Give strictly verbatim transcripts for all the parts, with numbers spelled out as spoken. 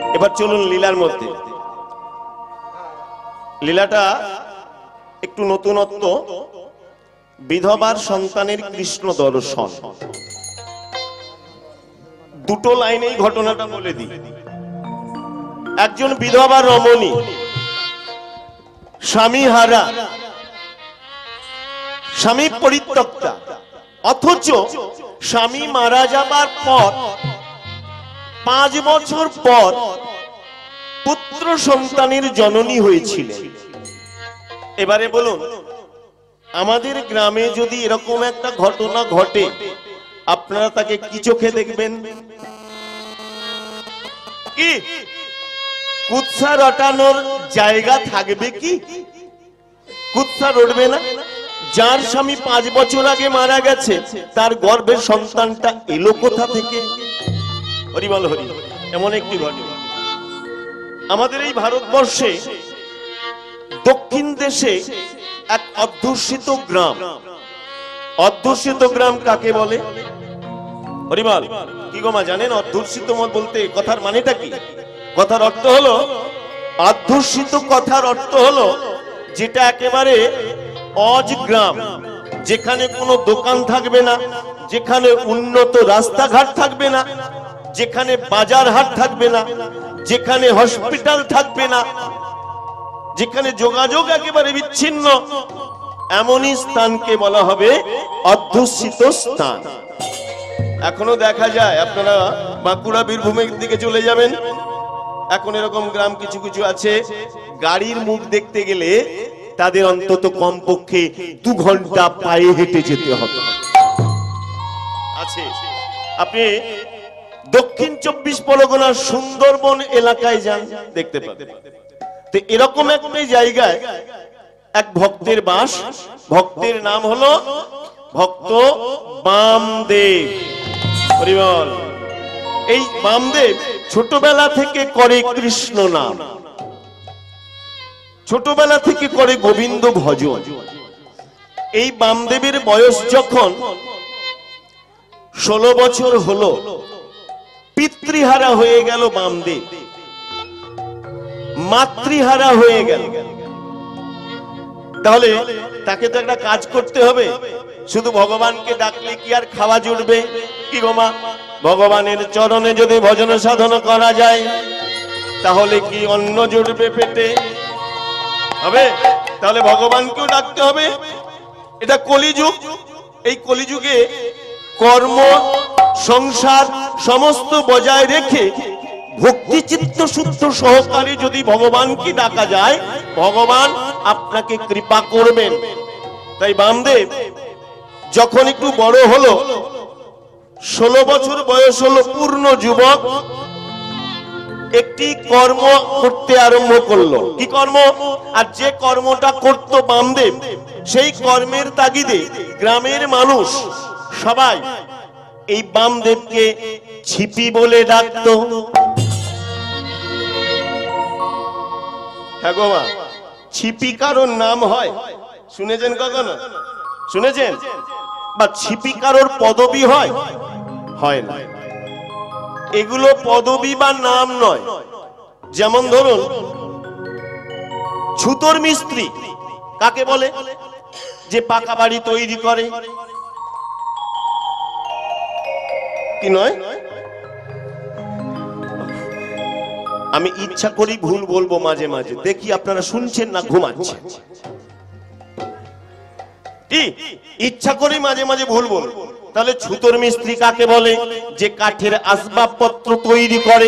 এবার চলুন লীলার মধ্যে। লীলাটা একটু নতুনত্ব, বিধবার সন্তানের কৃষ্ণ দর্শন। দুটো লাইনেই ঘটনাটা বলে দিই। একজন বিধবা রমণী, স্বামী হারা, স্বামী পরিত্যক্তা, অথচ স্বামী মারা যাবার পর পাঁচ বছর পর পুত্র সন্তানের জননী হয়েছিলেন। এবারে বলুন, আমাদের গ্রামে যদি এরকম একটা ঘটনা ঘটে, আপনারা তাকে কি চোখে দেখবেন? কি কুৎসা রটানোর জায়গা থাকবে? কি কুৎসা রটবে না? যার স্বামী পাঁচ বছর আগে মারা গেছে, তার গর্ভের সন্তানটা এলো কোথা থেকে? হরি বল হরি। এমন একটি ঘটনা আমাদের এই ভারতবর্ষে দক্ষিণ দেশে এক অধ্যুষিত গ্রাম। অধ্যুষিত গ্রাম কাকে বলে? হরিবল কি গো মা জানেন অধ্যুষিত মত বলতে কথার মানেটা কি? কথার অর্থ হলো, অধ্যুষিত কথার অর্থ হলো যেটা একেবারে অজ গ্রাম, যেখানে কোনো দোকান থাকবে না, যেখানে উন্নত রাস্তাঘাট থাকবে না, যেখানে বাজার হাট থাকবে না, যেখানে হসপিটাল থাকবে না, যেখানে যোগাযোগ একেবারে বিচ্ছিন্ন, এমনই স্থানকে বলা হবে অধ্যুষিত স্থান। এখনো দেখা যায়, আপনারা বাঁকুড়া বীরভূমের দিকে চলে যাবেন, এখন এরকম গ্রাম কিছু কিছু আছে, গাড়ির মুখ দেখতে গেলে তাদের অন্তত কমপক্ষে দু ঘন্টা পায়ে হেঁটে যেতে হবে। আছে। আপনি দক্ষিণ চব্বিশ পরগনার সুন্দরবন এলাকায় যান, দেখতে পাবেন। তো এরকম একটা জায়গায় এক ভক্তের বাস। ভক্তের নাম হলো ভক্ত বামদেব। হরিবল। এই বামদেব ছোটবেলা থেকে করে কৃষ্ণ নাম, ছোটবেলা থেকে করে গোবিন্দ ভজন। এই বামদেবের বয়স যখন ষোলো বছর হলো, পিতৃহারা হয়ে গেল বামদেব, মাতৃহারা হয়ে গেল। তাহলে তাকে তো একটা কাজ করতে হবে। শুধু ভগবানকে ডাকলে কি আর খাওয়া জুটবে? কি গো মা, ভগবানের চরণে যদি ভজন সাধন করা যায়, তাহলে কি অন্ন জুটবে পেটে? হবে? তাহলে ভগবানকেও ডাকতে হবে। এটা কলিযুগ। এই কলিযুগে কর্ম সংসার সমস্ত বজায় রেখে ভক্তি চিত্ত শুদ্ধ সহকারে যদি ভগবানকে ডাকা যায়, ভগবান আপনাকে কৃপা করবেন। তাই বামদেব যখন একটু বড় হলো, ষোলো বছর বয়স হলো, পূর্ণ যুবক, একটি কর্ম করতে আরম্ভ করলো। কি কর্ম? আর যে কর্মটা করত বামদেব, সেই কর্মের তাগিদে গ্রামের মানুষ সবাই এই বামদেবকে ছিপি বলে ডাকত। হ্যাঁ গো মা, ছিপি কারোর নাম হয়? শুনেছেন কখনো? শুনেছেন? বা ছিপি কারোর পদবী হয়? হয় না। এগুলো পদবী বা নাম নয়। যেমন ধরুন, ছুতোর মিস্ত্রি কাকে বলে? যে পাকা বাড়ি তৈরি করে। কি নয়? আমি ইচ্ছা করি ভুল বলবো মাঝে মাঝে, দেখি আপনারা শুনছেন না ঘুমাচ্ছেন। কি ইচ্ছা করি মাঝে মাঝে ভুল বলবো। তাহলে ছুতোর মিস্ত্রি কাকে বলে? যে কাঠের আসবাবপত্র তৈরি করে।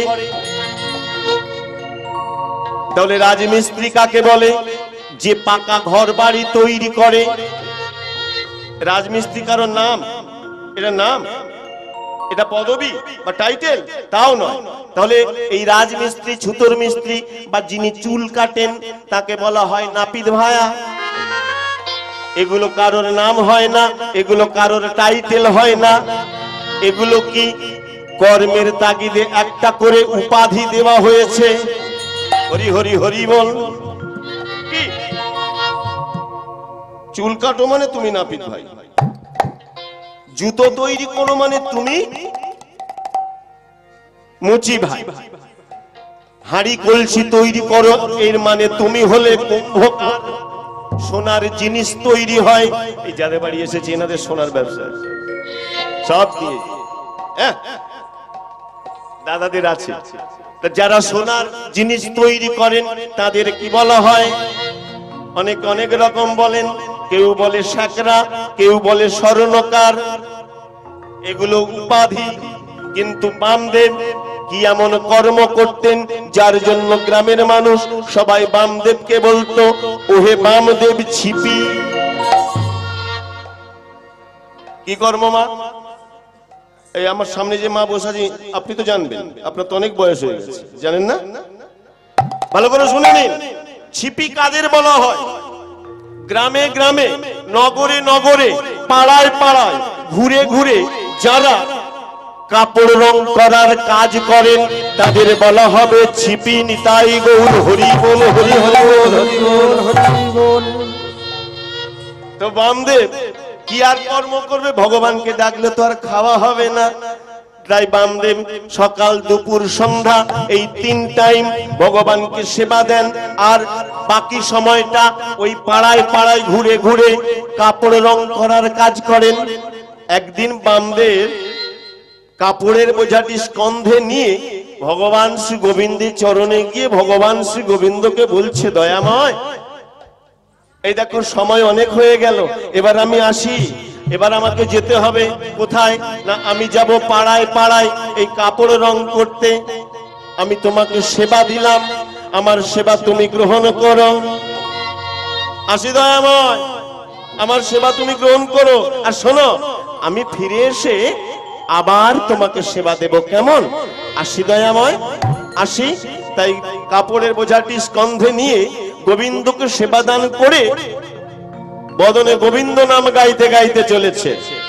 তাহলে রাজমিস্ত্রি কাকে বলে? যে পাকা ঘর বাড়ি তৈরি করে। রাজমিস্ত্রি কারোর নাম? এটা নাম? এটা পদবী বা টাইটেল? তাও নয়। তাহলে এই রাজমিস্ত্রি, ছুতোর মিস্ত্রি বা যিনি চুল কাটেন, তাকে বলা হয় নাপিত ভায়া। এগুলো কারোর নাম হয় না, এগুলো কারোর টাইটেল হয় না। এগুলো কি কর্মের তাগিদে একটা করে উপাধি দেওয়া হয়েছে। হরি হরি হরি বল। কি চুল কাটো মানে তুমি নাপিত ভাই, জুতো তৈরি করো মানে তুমি মুচি ভাই। হাঁড়ি কলসি তৈরি করো, এর মানে তুমি হলে কুম্ভকার। সোনার জিনিস তৈরি হয়, এই যাদের বাড়ি এসেছে এনাদের সোনার ব্যবসা সব দিয়ে, হ্যাঁ দাদাদের আছে। যারা সোনার জিনিস তৈরি করেন তাদের কি বলা হয়? অনেক অনেক রকম বলেন, কেউ বলে সাকরা, কেউ বলে স্বর্ণকার, এগুলো উপাধি। কিন্তু বামদেব কি এমন কর্ম করতেন যার জন্য গ্রামের মানুষ সবাই বামদেবকে বলতো ওহে বামদেব ছিপি। কি কর্ম মা? এই আমার সামনে যে মা বসে আছে আপনি তো জানবেন, আপনার তো অনেক বয়স হয়ে গেছে, জানেন না? ভালো করে শুনে নিন, ছিপি কাদের বলা হয়? গ্রামে গ্রামে, নগরে নগরে, পাড়ায় পাড়ায় ঘুরে ঘুরে যারা কাপড় রং করার কাজ করেন তাদের বলা হবে ছিপি। নিতাই গৌর হরি বল, হরি হরি বল, হরি বল, হরি বল। তো বামদেব কি আর কর্ম করবে? ভগবানকে ডাকলে তো আর খাওয়া হবে না, তাই বামদেব সকাল দুপুর সন্ধ্যা এই তিন টাইম ভগবানকে সেবা দেন, আর বাকি সময়টা ওই পাড়ায় পাড়ায় ঘুরে ঘুরে কাপড় রং করার কাজ করেন। একদিন বামদেব কাপড়ের বোঝাটি স্কন্ধে নিয়ে ভগবান শ্রী গোবিন্দের চরণে গিয়ে ভগবান শ্রী গোবিন্দকে বলছে, দয়াময় এই দেখো সময় অনেক হয়ে গেল, এবার আমি আসি, এবার আমাকে যেতে হবে। কোথায় না, আমি যাব পাড়ায় পাড়ায় এই কাপড় রং করতে। আমি তোমাকে সেবা দিলাম, আমার সেবা তুমি গ্রহণ করো। আসি দয়াময়, আমার সেবা তুমি গ্রহণ করো, আর শোনো আমি ফিরে এসে আবার তোমাকে সেবা দেব, কেমন? আসি দয়াময়, আসি। তাই কাপড়ের বোঝাটি স্কন্ধে নিয়ে গোবিন্দকে সেবা দান করে বদনে গোবিন্দ নাম গাইতে গাইতে চলেছে।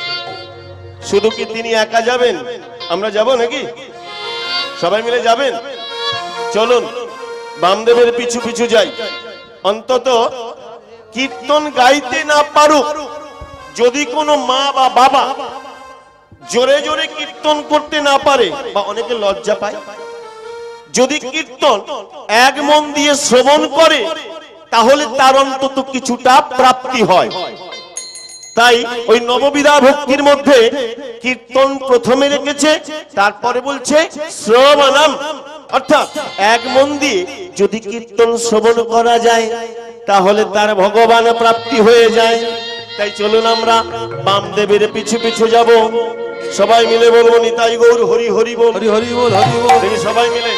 শুধু কি তিনি একা যাবেন? আমরা যাব নাকি? সবাই মিলে যাবেন? চলুন বামদেবের পিছু পিছু যাই। অন্তত কীর্তন গাইতে না পারুক, যদি কোনো মা বা বাবা জোরে জোরে কীর্তন করতে না পারে বা অনেকে লজ্জা পায়, যদি কীর্তন এক মন দিয়ে শ্রবণ করে তাহলে তার অন্তত কিছুটা প্রাপ্তি হয়। তাই ওই নববিধা ভক্তির মধ্যে কীর্তন প্রথমে রেখেছে, তারপরে বলছে শ্রবণম, অর্থাৎ এক মন দিয়ে যদি কীর্তন শ্রবণ করা যায় তাহলে তার ভগবান প্রাপ্তি হয়ে যায়। তাই চলুন আমরা বামদেবের পিছু পিছু যাব, সবাই মিলে বলবো নিতাই গৌর হরি হরি বল, হরি হরি বল, হরি বল। দেখি সবাই মিলে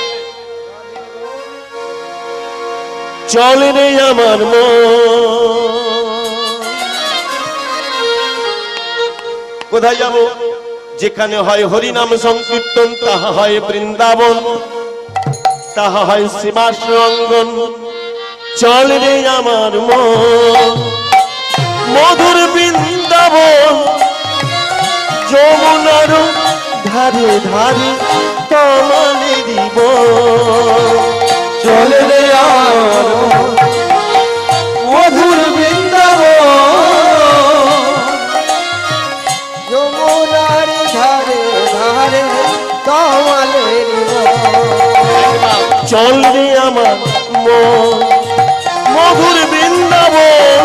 চল রে আমার মন। কোথায় যাব? যেখানে হয় হরি নাম সংকীর্তন, তাহা হয় বৃন্দাবন, তাহা হয় সীমাস রঙ্গন। চল রে আমার মন মধুর বৃন্দাবন, যমুনার ধারে ধারে তমালে দিব। চল রে আমার মধুর বৃন্দাবন, যমুনার ধারে ধারে তমালে দিব। চল রে আমার মন মধুর বৃন্দাবন,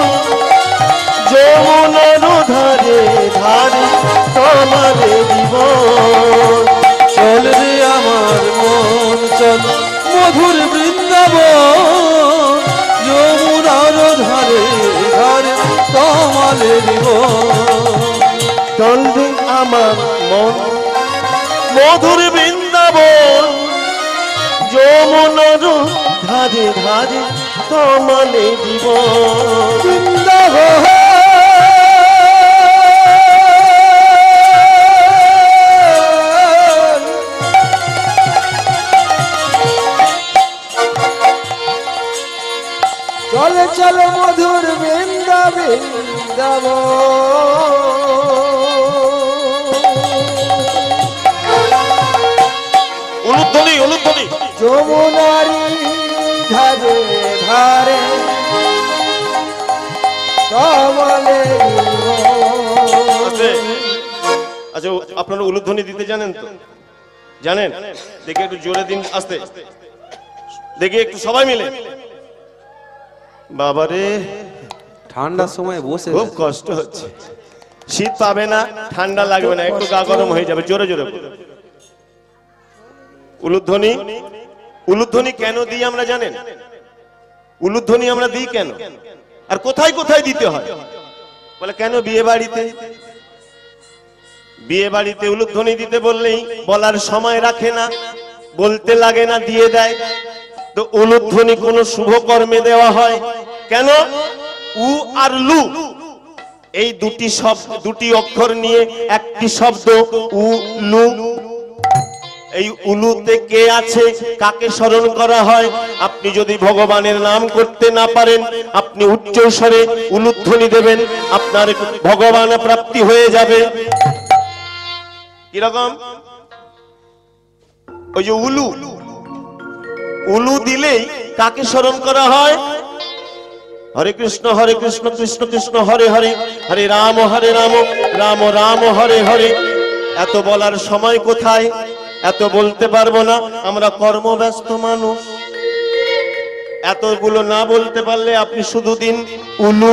যমুনার ধারে ধারে তমালে দিব। চল রে আমার মন চল মধুর বৃন্দাবন, যমুনার ধারে ধারে তমালে দিব। চল রে আমার মন মধুর বৃন্দাবন, যমুনার ধারে ধারে তমালে দিব। বৃন্দাবন চলে চলো মধুর বৃন্দা বৃন্দাবন, উলুধ্বনি উলুধ্বনি। যমুনারি ধারে ধারে তমালে দিব। আচ্ছা আপনারা উলুধ্বনি দিতে জানেন তো? জানেন? দেখে একটু জোরে দিন, আস্তে দেখি একটু সবাই মিলে। বাবারে ঠান্ডার সময় বসে খুব কষ্ট হচ্ছে। শীত পাবে না, ঠান্ডা লাগবে না, একটু গা গরম হয়ে যাবে। জোরে জোরে উলুধ্বনি। উলুধ্বনি কেন দিই আমরা জানেন? উলুধ্বনি আমরা দিই কেন, আর কোথায় কোথায় দিতে হয়? বলে কেন বিয়ে বাড়িতে, বিয়ে বাড়িতে উলুধ্বনি দিতে বললেই বলার সময় রাখে না, বলতে লাগে না, দিয়ে দেয়। তো উলুধ্বনি কোন শুভ কর্মে দেওয়া হয় কেন? উ আর লু এই দুটি শব্দ, দুটি অক্ষর নিয়ে একটি শব্দ উ লু। এই উলুতে কে আছে, কাকে স্মরণ করা হয়? আপনি যদি ভগবানের নাম করতে না পারেন, আপনি উচ্চ স্বরে উলুধ্বনি দেবেন, আপনার ভগবান প্রাপ্তি হয়ে যাবে। কিরকম? ওই যে উলু, উলু দিলেই কাকে স্মরণ করা হয়? হরে কৃষ্ণ হরে কৃষ্ণ কৃষ্ণ কৃষ্ণ হরে হরে, হরে রাম হরে রাম রাম রাম হরে হরে। এত বলার সময় কোথায়? এত বলতে পারবো না, আমরা কর্মব্যস্ত মানুষ। এতগুলো না বলতে পারলে আপনি শুধু দিন উলু।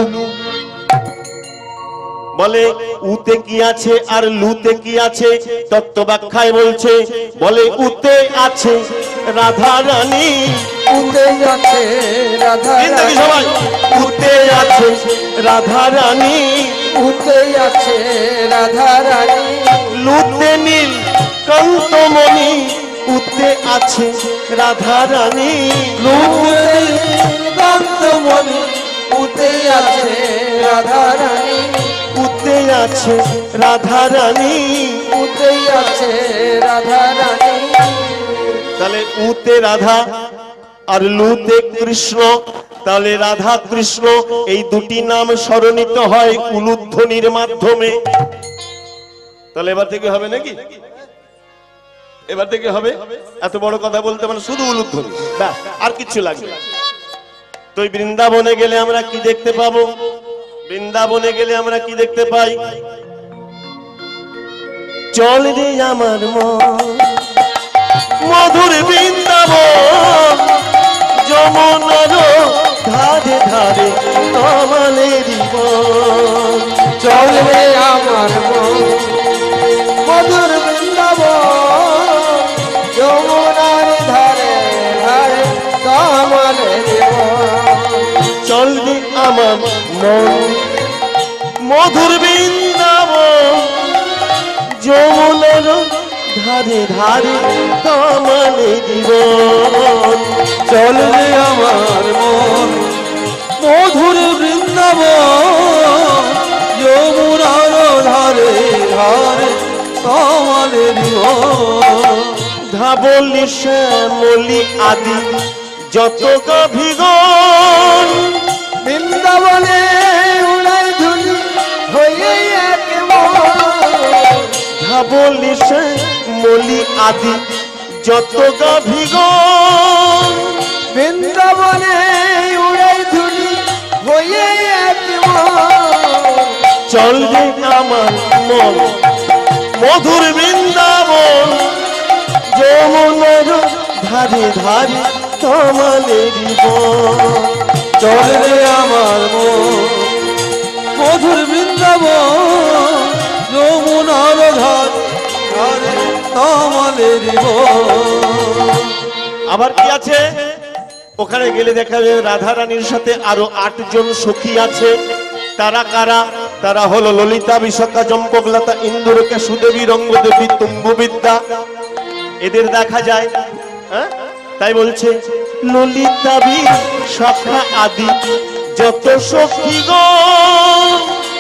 বলে উতে কি আছে আর লুতে কি আছে? তত্ত্ব ব্যাখ্যায় বলছে, বলে উতে আছে রাধা রানী, উতে আছে রাধা রানী, সবাই উতে আছে রাধা রানী, উতে আছে রাধা রানী, লুতে নীল কান্তমণি, উতে আছে রাধা রানী, লুতে কান্তমণি, উতে আছে রাধা রানী, উতে আছে রাধা রানী, উতে আছে রাধা রানী। তাহলে উতে রাধা আর লুতে কৃষ্ণ, তাহলে রাধা কৃষ্ণ এই দুটি নাম স্মরণিত হয় উলুধ্বনির মাধ্যমে। তাহলে এবার থেকে হবে নাকি? এবার থেকে হবে। এত বড় কথা বলতে মানে শুধু উলুধ্বনি, ব্যাস, আর কিছু লাগবে না। তো বৃন্দাবনে গেলে আমরা কি দেখতে পাবো? বৃন্দাবনে গেলে আমরা কি দেখতে পাই? চল রে আমার মন মধুর বৃন্দাবন, যমুনার ধারে ধারে তমালের বন। চল রে আমার মন মধুর বৃন্দাবন, যমুনার ধারে ধারে কমলের বন। চল রে আমার মন মধুর বৃন্দাবন, যমুনার ধারে ধারে তমালের বন। চল রে আমার মন মধুর বৃন্দাবন, যমুনার ধারে ধারে কমলের বন। ধাবলি শ্যামলি আদি যত গাভীগণ, বৃন্দাবনে উড়াই ধুলি হয়ে এক মন। ধাবলি শ্যামলি আদি যত গাভীগণ, বৃন্দাবনে উড়াই ধুলি হয়ে এক মন। চল রে আমার মন মধুর বৃন্দাবন, যমুনার ধারে ধারে তমালের বন। চল রে আমার মন মধুর বৃন্দাবন, যমুনার ধারে ধারে কমলের বন। আবার কি আছে? ওখানে গেলে দেখা যায় রাধা রানীর সাথে আরো আটজন সখী আছে। তারা কারা? তারা হলো ললিতা, বিশাখা, চম্পকলতা, ইন্দুরেখা, সুদেবী, রঙ্গদেবী, তুঙ্গবিদ্যা। এদের দেখা যায়, হ্যাঁ? তাই বলছে ললিতা বিশাখা আদি যত সখীগণ,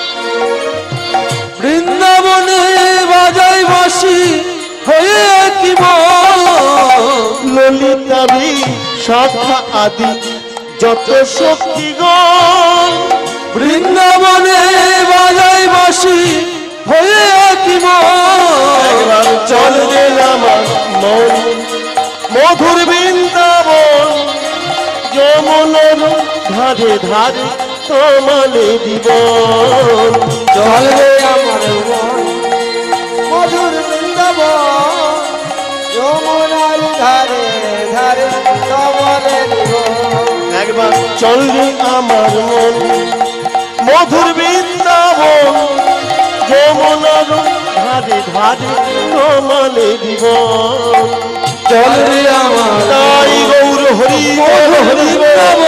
বৃন্দাবনে বাজাই বাঁশি হয়ে কি মন। ললিতা বিশাখা আদি যত সখীগণ, বৃন্দাবনে বাজাই বাঁশি হয়ে কি মন। চল রে আমার মন মধুর বৃন্দাবন, যমুনার ধারে ধারে তমালের বন। চল রে আমার মন মধুর বৃন্দাবন, যমুনার ধারে ধারে কমলের বন। একবার চল রে আমার মন মধুর বৃন্দাবন যমুনার ধারে ধারে কমলে জীবন। চল রে আমার তাই গৌর হরি বল হরি বল।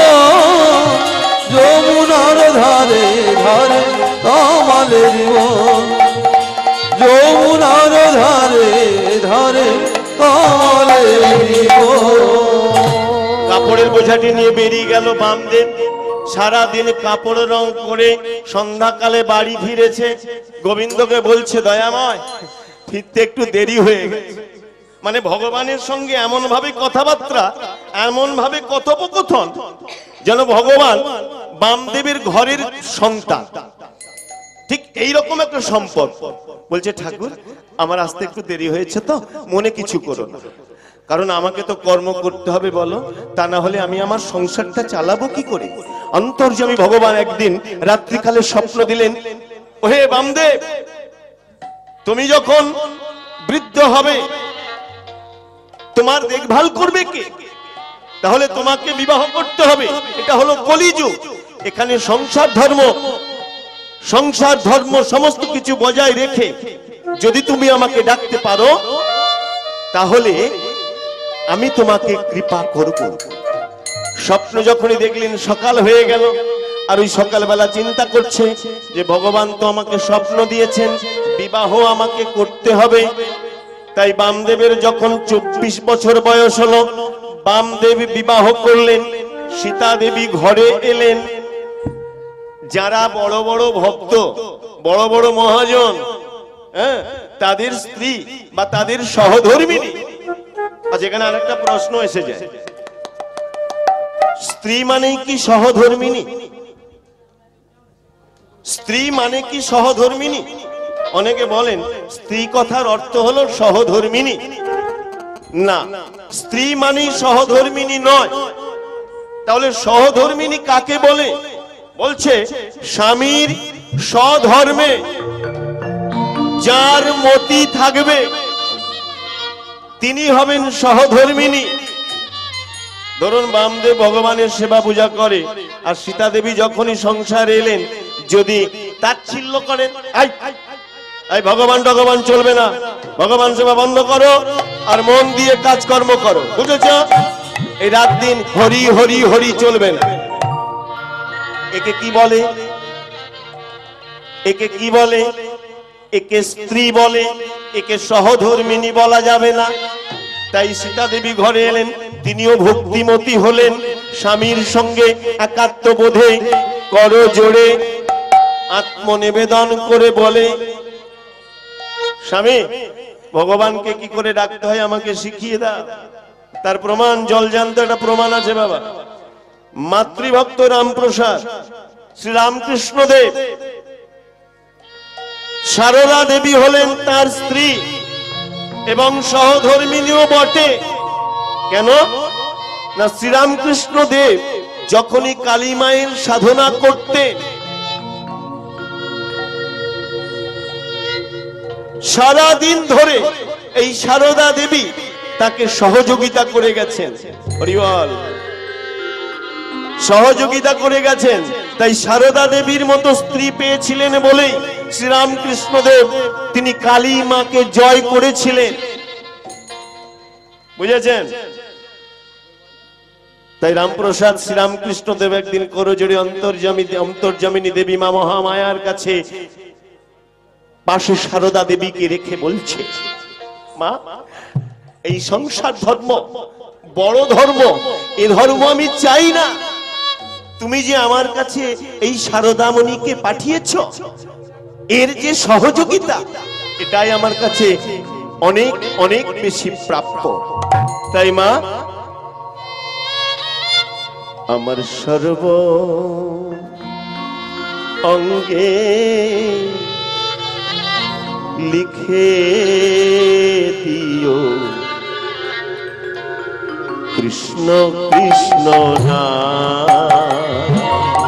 যমুনার ধারে ধারে কমলের বন। যমুনার ধারে ধারে কমলের বন। কাপড়ের বোঝাটি নিয়ে বেরিয়ে গেল বামদেব। সারাদিন কাপড় রং করে সন্ধ্যাকালে বাড়ি ফিরেছে। গোবিন্দকে বলছে, দয়াময় ফিরতে একটু দেরি হয়ে গেছে। মানে ভগবানের সঙ্গে এমন ভাবে কথাবার্তা, এমন ভাবে কথোপকথন যেন ভগবান বামদেবের ঘরের সন্তান, ঠিক এইরকম একটা সম্পর্ক। বলছে, ঠাকুর আমার আসতে একটু দেরি হয়েছে, তো মনে কিছু করো না, কারণ আমাকে তো কর্ম করতে হবে বলো, তা না হলে আমি আমার সংসারটা চালাবো কি করে। অন্তর্যামী ভগবান একদিন রাত্রিকালে স্বপ্ন দিলেন, ওহে বামদেব, তুমি যখন বৃদ্ধ হবে তোমার দেখভাল করবে কে? তাহলে তোমাকে বিবাহ করতে হবে। এটা হলো কলিযুগ। এখানে সংসার ধর্ম সংসার ধর্ম সমস্ত কিছু বজায় রেখে যদি তুমি আমাকে ডাকতে পারো তাহলে আমি তোমাকে কৃপা করব। স্বপ্ন যখনই দেখলেন সকাল হয়ে গেল, আর ওই সকালবেলা চিন্তা করছে যে ভগবান তো আমাকে স্বপ্ন দিয়েছেন বিবাহ আমাকে করতে হবে। তাই বামদেবের যখন চব্বিশ বছর বয়স হলো, বামদেব বিবাহ করলেন। সীতা দেবী ঘরে এলেন। যারা বড় বড় ভক্ত, বড় বড় মহাজন, হ্যাঁ, তাদের স্ত্রী বা তাদের সহধর্মিনী। আজ এখানে আরেকটা প্রশ্ন এসে যায়, স্ত্রী মানে কি সহধর্মিনী? স্ত্রী মানে কি সহধর্মিনী? অনেকে বলেন স্ত্রী কথার অর্থ হলো সহধর্মিনী। না, স্ত্রী মানে সহধর্মিনী নয়। তাহলে সহধর্মিনী কাকে বলে? বলছে স্বামীর স্বধর্মে যার মতি থাকবে তিনি হবেন সহধর্মিনী। ধরুন বামদেব ভগবানের সেবা পূজা করে, আর সীতা দেবী যখনই সংসারে এলেন যদি তাচ্ছিল্য করেন, এই ভগবান ভগবান চলবে না, ভগবান সেবা বন্ধ করো আর মন দিয়ে কাজকর্ম করো, বুঝেছ? এই রাত দিন হরি হরি হরি চলবে না। একে কি বলে? একে কি বলে? একে স্ত্রী বলে, একে সহধর্মিনী বলা যাবে না। তাই সীতা দেবী ঘরে এলেন, তিনিও ভক্তিমতী হলেন। স্বামীর সঙ্গে একাত্মবোধে কর জোড়ে আত্মনিবেদন করে বলে, স্বামী ভগবানকে কি করে ডাকতে হয় আমাকে শিখিয়ে দাও। তার প্রমাণ জল জানতে একটা প্রমাণ আছে বাবা। মাতৃভক্ত রামপ্রসাদ শ্রী রামকৃষ্ণ দেব, সারদা দেবী হলেন তার স্ত্রী এবং সহধর্মিনীও বটে। কেন না, শ্রীরামকৃষ্ণ দেব যখনই কালী মায়ের সাধনা করতেন সারা দিন ধরে এই সারদা দেবী তাকে সহযোগিতা করে গেছেন। হরি বল। সহযোগিতা করে গেছেন। তাই সারদা দেবীর মতো স্ত্রী পেয়েছিলেন বলেই শ্রীরামকৃষ্ণ দেব তিনি কালী মাকে জয় করেছিলেন, বুঝেছেন? তাই রামপ্রসাদ শ্রীরামকৃষ্ণ দেব একদিন করজোড়ে অন্তর্যামী অন্তর্যামিনী দেবী মা মহামায়ার কাছে পাশে সারদা দেবীকে রেখে বলছে, মা এই সংসার ধর্ম বড় ধর্ম, এ ধর্ম আমি চাই না। তুমি যে আমার কাছে এই সারদামণিকে পাঠিয়েছ, এর যে সহযোগিতা, এটাই আমার কাছে অনেক অনেক বেশি প্রাপ্য। তাই মা আমার সর্ব অঙ্গে লিখে দিও কৃষ্ণ কৃষ্ণ নাম।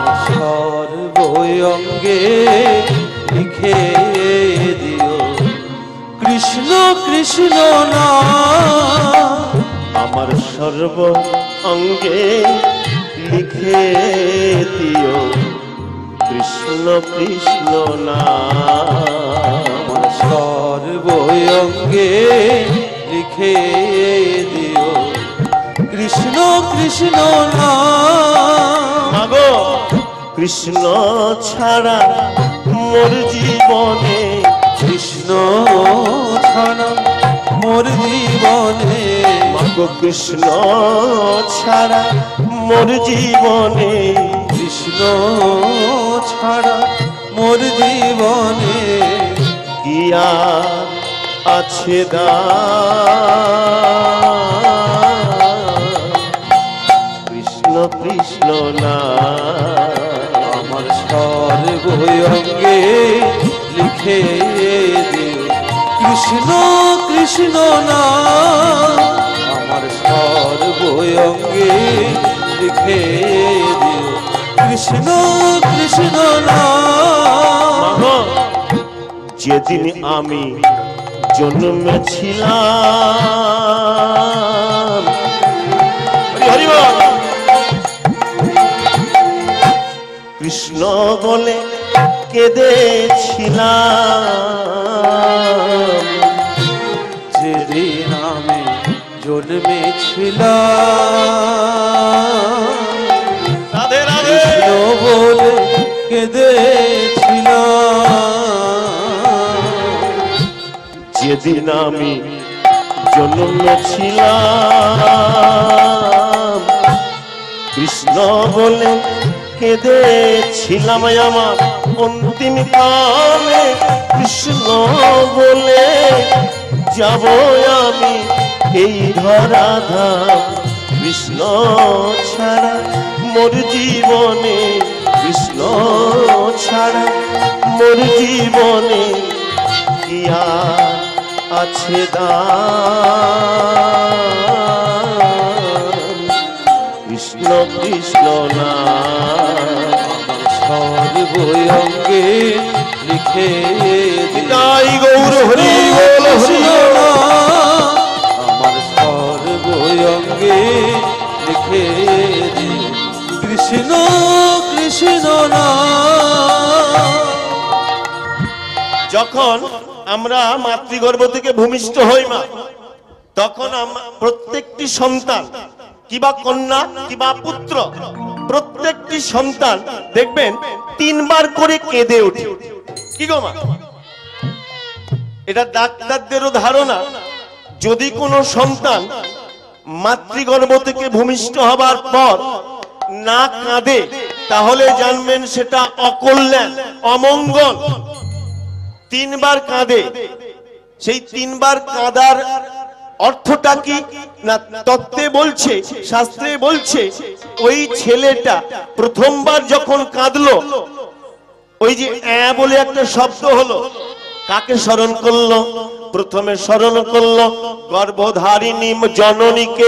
সর্বঙ্গে লিখে দিও কৃষ্ণ কৃষ্ণ নাম। আমার সর্ব অঙ্গে লিখে দিও কৃষ্ণ কৃষ্ণ নাম। আমার সর্ব অঙ্গে লিখে দিও কৃষ্ণ কৃষ্ণ নাম। মাগো কৃষ্ণ ছাড়া মোর জীবনে, কৃষ্ণ ছাড়া মোর জীবনে, মাগো কৃষ্ণ ছাড়া মোর জীবনে, কৃষ্ণ ছাড়া মোর জীবনে গিয়া আছে দান কৃষ্ণ কৃষ্ণ নাম। আমার সর্ব অঙ্গে লিখে দিও কৃষ্ণ কৃষ্ণ নাম। আমার সর্ব অঙ্গে লিখে দিও কৃষ্ণ কৃষ্ণ নাম। মাগো যেদিন আমি জন্মেছিলাম, হরি হরি বল, কৃষ্ণ বলে কেঁদেছিলাম। যেদিন আমি জন্মেছিলাম, রাধে রাধে, কৃষ্ণ বলে কেঁদেছিলাম। যেদিন আমি জন্মেছিলাম, কৃষ্ণ বলে কেঁদেছিলাম। আমার অন্তিম কালে কৃষ্ণ বলে যাব আমি এই ধরাধাম। কৃষ্ণ ছাড়া মোর জীবনে, কৃষ্ণ ছাড়া মোর জীবনে কিয়া আছে দান কৃষ্ণ কৃষ্ণ নাম। সর্ব অঙ্গে লিখে জয় গৌর হরি বল হরি বল। আমার সর্ব অঙ্গে লিখে দিও কৃষ্ণ কৃষ্ণ নাম। যখন আমরা মাতৃগর্ভ থেকে ভূমিষ্ঠ হই মা, তখন আমরা প্রত্যেকটি সন্তান কিবা কন্যা কিবা পুত্র, প্রত্যেকটি সন্তান দেখবেন তিনবার করে কেঁদে ওঠে। কি গো মা, এটা ডাক্তারদেরও ধারণা, যদি কোনো সন্তান মাতৃগর্ভ থেকে ভূমিষ্ঠ হবার পর না কাঁদে তাহলে জানবেন সেটা অকল্যাণ, অমঙ্গল। তিনবার কাঁদে, সেই তিনবার কাঁদার অর্থটা কি না, তত্ত্বে বলছে, শাস্ত্রে বলছে, ওই ছেলেটা প্রথমবার যখন কাঁদলো, ওই যে অ্যা বলে একটা শব্দ হলো, কাকে স্মরণ করলো? প্রথমে স্মরণ করলো গর্ভধারিণী জননীকে।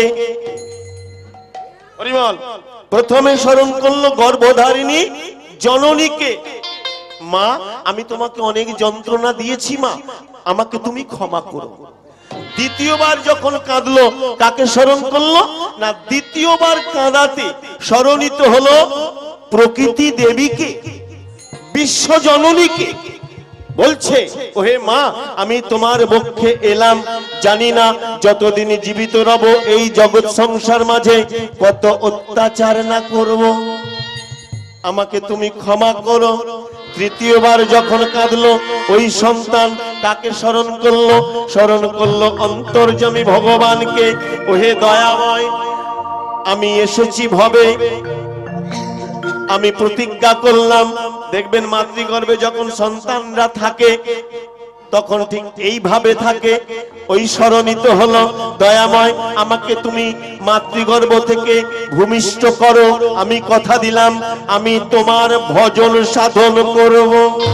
হরিবল, প্রথমে স্মরণ করলো গর্ভধারিণী জননীকে। মা, আমি তোমাকে অনেক যন্ত্রণা দিয়েছি মা, আমাকে তুমি ক্ষমা করো। দ্বিতীয়বার যখন কাঁদলো, কাকে স্মরণ করলো না, দ্বিতীয়বার কাঁদাতে স্মরণিত হলো প্রকৃতি দেবীকে, বিশ্ব জননীকে। বলছে, ওহে মা, আমি তোমার বক্ষে এলাম, জানি না যতদিন জীবিত রব এই জগৎ সংসার মাঝে কত অত্যাচার না করব, আমাকে তুমি ক্ষমা করো। তৃতীয়বার যখন কাঁদলো, ওই সন্তান তাকে স্মরণ করলো, স্মরণ করলো অন্তর্যামী ভগবানকে। ওহে দয়াময়, আমি এসেছি ভবে, আমি প্রতিজ্ঞা করলাম। দেখবেন মাতৃগর্ভে যখন সন্তানরা থাকে তখন ঠিক এইভাবে থাকে। ওই স্মরণিত হলো, দয়াময়, আমাকে তুমি মাতৃগর্ভ থেকে ভূমিষ্ঠ করো, আমি কথা দিলাম আমি তোমার ভজন সাধন করব।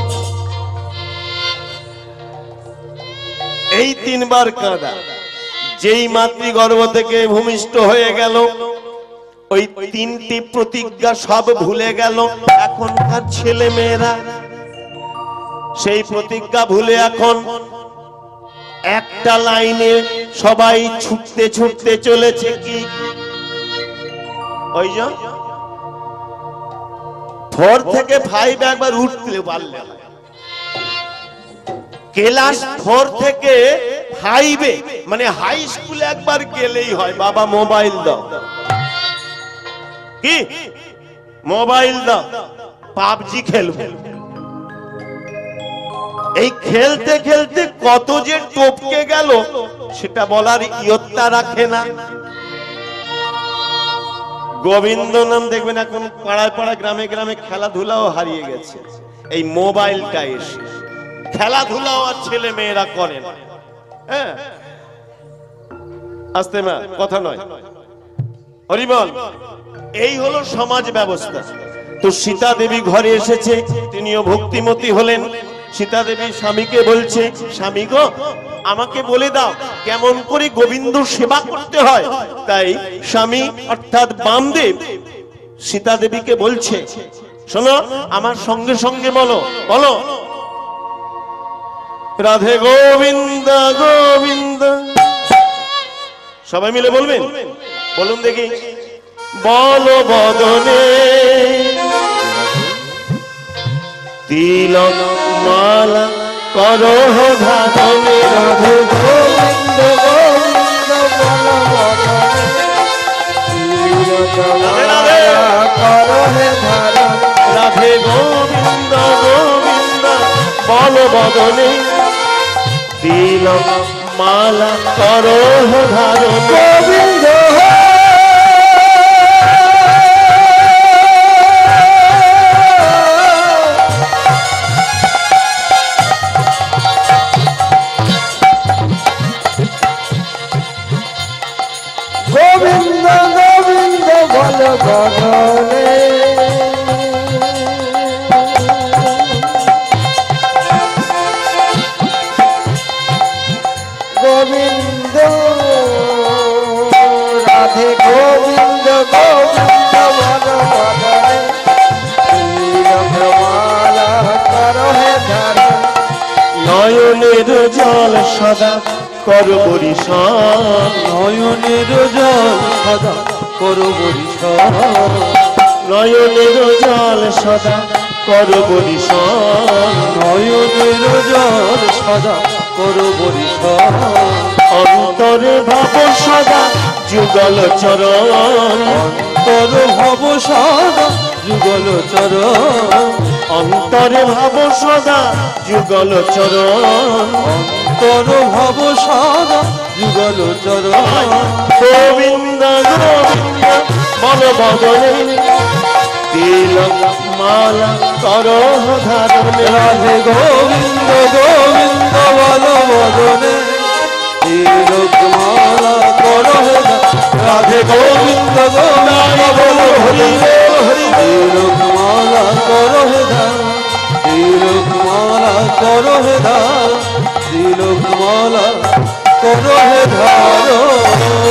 এই তিনবার কাঁদা। যেই মাতৃগর্ভ থেকে ভূমিষ্ঠ হয়ে গেল, ওই তিনটি প্রতিজ্ঞা সব ভুলে গেল। এখনকার ছেলে মেয়েরা সেই প্রতিজ্ঞা ভুলে এখন একটা লাইনে সবাই ছুটতে ছুটতে চলেছে কি ওই যে ফোর থেকে ফাইভ একবার উঠতে পারলে হয়, ক্লাস ফোর থেকে ফাইভে মানে হাই স্কুলে একবার গেলেই হয় বাবা মোবাইল দাও, কি মোবাইল দাও, পাবজি খেলবো। এই খেলতে খেলতে কত যে টপকে গেল সেটা বলার ইয়ত্তা রাখে না। গোবিন্দ নাম দেখবেন এখন পাড়ায় পাড়ায় গ্রামে গ্রামে খেলাধুলাও হারিয়ে গেছে, এই মোবাইলটা এসে খেলাধুলাও আর ছেলে মেয়েরা করে না। হ্যাঁ আস্তে মা কথা নয়, হরিবল। এই হলো সমাজ ব্যবস্থা। তো সীতা দেবী ঘরে এসেছে, তিনিও ভক্তিমতী হলেন। সীতা দেবী স্বামীকে বলছে, স্বামী গো আমাকে বলে দাও কেমন করে গোবিন্দ সেবা করতে হয়। তাই স্বামী অর্থাৎ বামদেব সীতা দেবীকে বলছে, শোনো আমার সঙ্গে সঙ্গে বলো বলো রাধে গোবিন্দ গোবিন্দ। সবাই মিলে বলবেন, বলুন দেখি। বলো বদনে তিলক মালা করো ধারণে, রাধে গোবিন্দ গোবিন্দ বলো বদনে তিলক মালা করো ধারণে, রাধে গোবিন্দ গোবিন্দ বলো বদনে তিলক মালা করো ধারণে। গোবিন্দ গোবিন্দ গোবিন্দ বল বদনে গোবিন্দ রাধে গোবিন্দ গোবিন্দ বল বদনে তিলক মালা করো হে ধারণ। নয়নের জল সদা করো বরিশান, নয়নের জল সদা করো বরিশান, নয়নের জল সদা করো বরিশান, নয়নের জল সদা করো বরিশান, অন্তরে ভাব সদা যুগল চরণ, অন্তর ভব সদা যুগল চরণ, অন্তরে ভাব সদা যুগল চরণ, অন্তর ভব সদা যুগল চরণ। গোবিন্দ গোবিন্দ বল বদনে তিলক মালা করো ধারণে, রাধে গোবিন্দ গোবিন্দ বল বদনে তিলক মালা করো হে ধারণ। রাধে গোবিন্দ গোবিন্দ বল হরি হরি তিলক মালা করো হে ধারণ, তিলক মালা করো হে ধারণ, তিলক মালা করো হে ধারণ।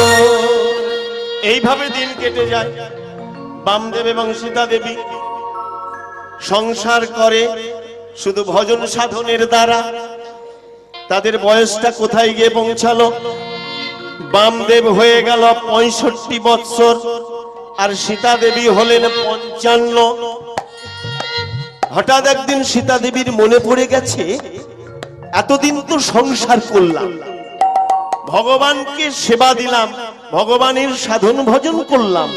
এইভাবে দিন কেটে যায়। বামদেব এবং সীতা দেবী সংসার করে শুধু ভজন সাধনের দ্বারা। তাদের বয়সটা কোথায় গিয়ে পৌঁছালো? বামদেব হয়ে গেল পঁয়ষট্টি বৎসর আর সীতা দেবী হলেন পঞ্চান্ন। হঠাৎ একদিন সীতা দেবীর মনে পড়ে গেছে, এতদিন তো সংসার করলাম, ভগবানকে সেবা দিলাম, ভগবানের সাধন ভজন করলাম,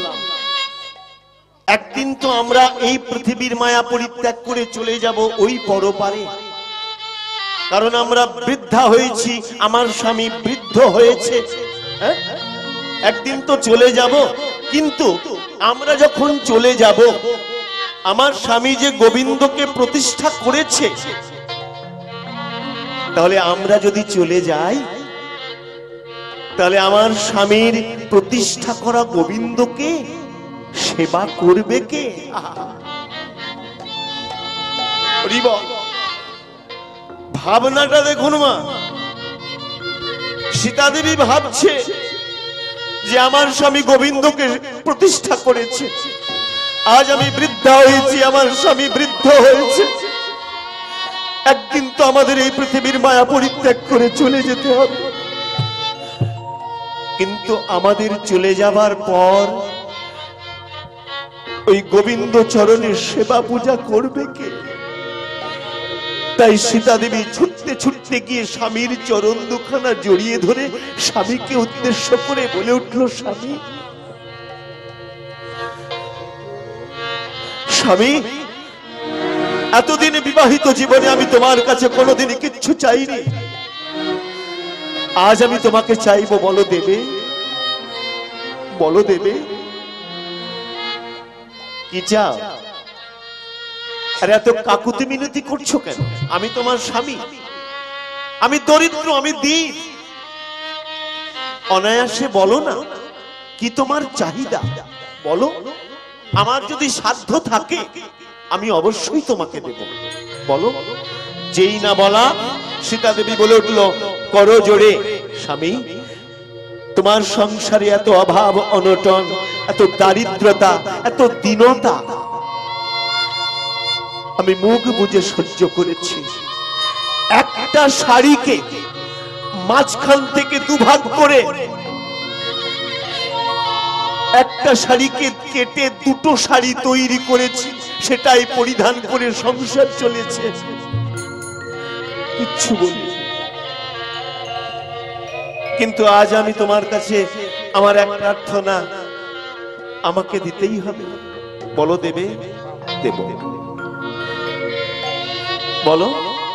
একদিন তো আমরা এই পৃথিবীর মায়া পরিত্যাগ করে চলে যাব ওই পরপারে। কারণ আমরা বৃদ্ধা হয়েছি, আমার স্বামী বৃদ্ধ হয়েছে, হ্যাঁ? একদিন তো চলে যাব। কিন্তু আমরা যখন চলে যাব, আমার স্বামী যে গোবিন্দকে প্রতিষ্ঠা করেছে, তাহলে আমরা যদি চলে যাই, তাহলে আমার স্বামীর প্রতিষ্ঠা করা গোবিন্দকে সেবা করবে কে? ভাবনাটা দেখুন মা। সীতা দেবী ভাবছে যে আমার স্বামী গোবিন্দকে প্রতিষ্ঠা করেছে, আজ আমি বৃদ্ধা হয়েছি, আমার স্বামী বৃদ্ধ হয়েছে, একদিন তো আমাদের এই পৃথিবীর মায়া পরিত্যাগ করে চলে যেতে হবে, কিন্তু আমাদের চলে যাবার পর ওই গোবিন্দ চরণের সেবা পূজা করবে কে? তাই সীতা দেবী ছুটতে ছুটতে গিয়ে স্বামীর চরণ দুখানা জড়িয়ে ধরে স্বামীকে উদ্দেশ্য করে বলে উঠল, স্বামী স্বামী এতদিন বিবাহিত জীবনে আমি তোমার কাছে কোনোদিন কিচ্ছু চাইনি, আজ আমি তোমাকে চাইবো, বলো দেবে? বলো দেবে? কি চাও? আর এত কাকুতি মিনতি করছো কেন? আমি তোমার স্বামী, আমি দরিদ্র, আমি দীন, অনায়াসে বলো না কি তোমার চাহিদা, বলো। আমার যদি সাধ্য থাকে আমি অবশ্যই তোমাকে দেব, বলো। যেই না বলা, সীতা দেবী বলে উঠল, করো জোরে স্বামী, তোমার সংসারে এত অভাব অনটন, এত দারিদ্রতা, এত দীনতা আমি মুখ বুজে সহ্য করেছি। একটা শাড়িকে মাঝখান থেকে দুভাগ করে, একটা শাড়িকে কেটে দুটো শাড়ি তৈরি করেছি, সেটাই পরিধান করে সংসার চলেছে, কিচ্ছু বলি। কিন্তু আজ আমি তোমার কাছে আমার এক প্রার্থনা আমাকে দিতেই হবে, বলো দেবে? দেব, বলো।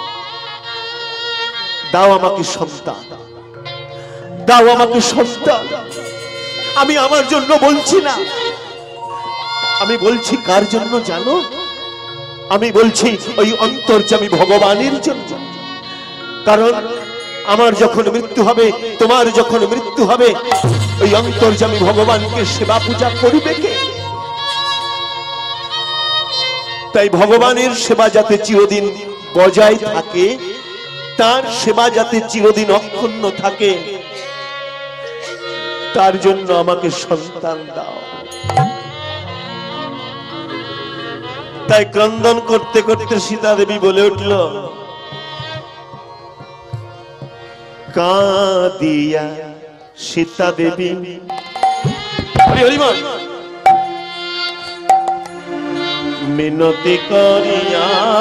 দাও আমাকে সন্তান, দাও আমাকে সন্তান। আমি আমার জন্য বলছি না, আমি বলছি কার জন্য জানো? আমি বলছি ওই অন্তর্যামী ভগবানের জন্য। কারণ আমার যখন মৃত্যু হবে, তোমার যখন মৃত্যু হবে, ওই অন্তর্যামী ভগবানকে সেবা পূজা করিবে কে? তাই ভগবানের সেবা যাতে চিরদিন বজায় থাকে, তার সেবা যাতে চিরদিন অক্ষুণ্ণ থাকে, তার জন্য আমাকে সন্তান দাও। তাই ক্রন্দন করতে করতে সীতা দেবী বলে উঠল, কাঁদিয়া সীতা দেবী হরি হরি বল, মিনতি করিয়া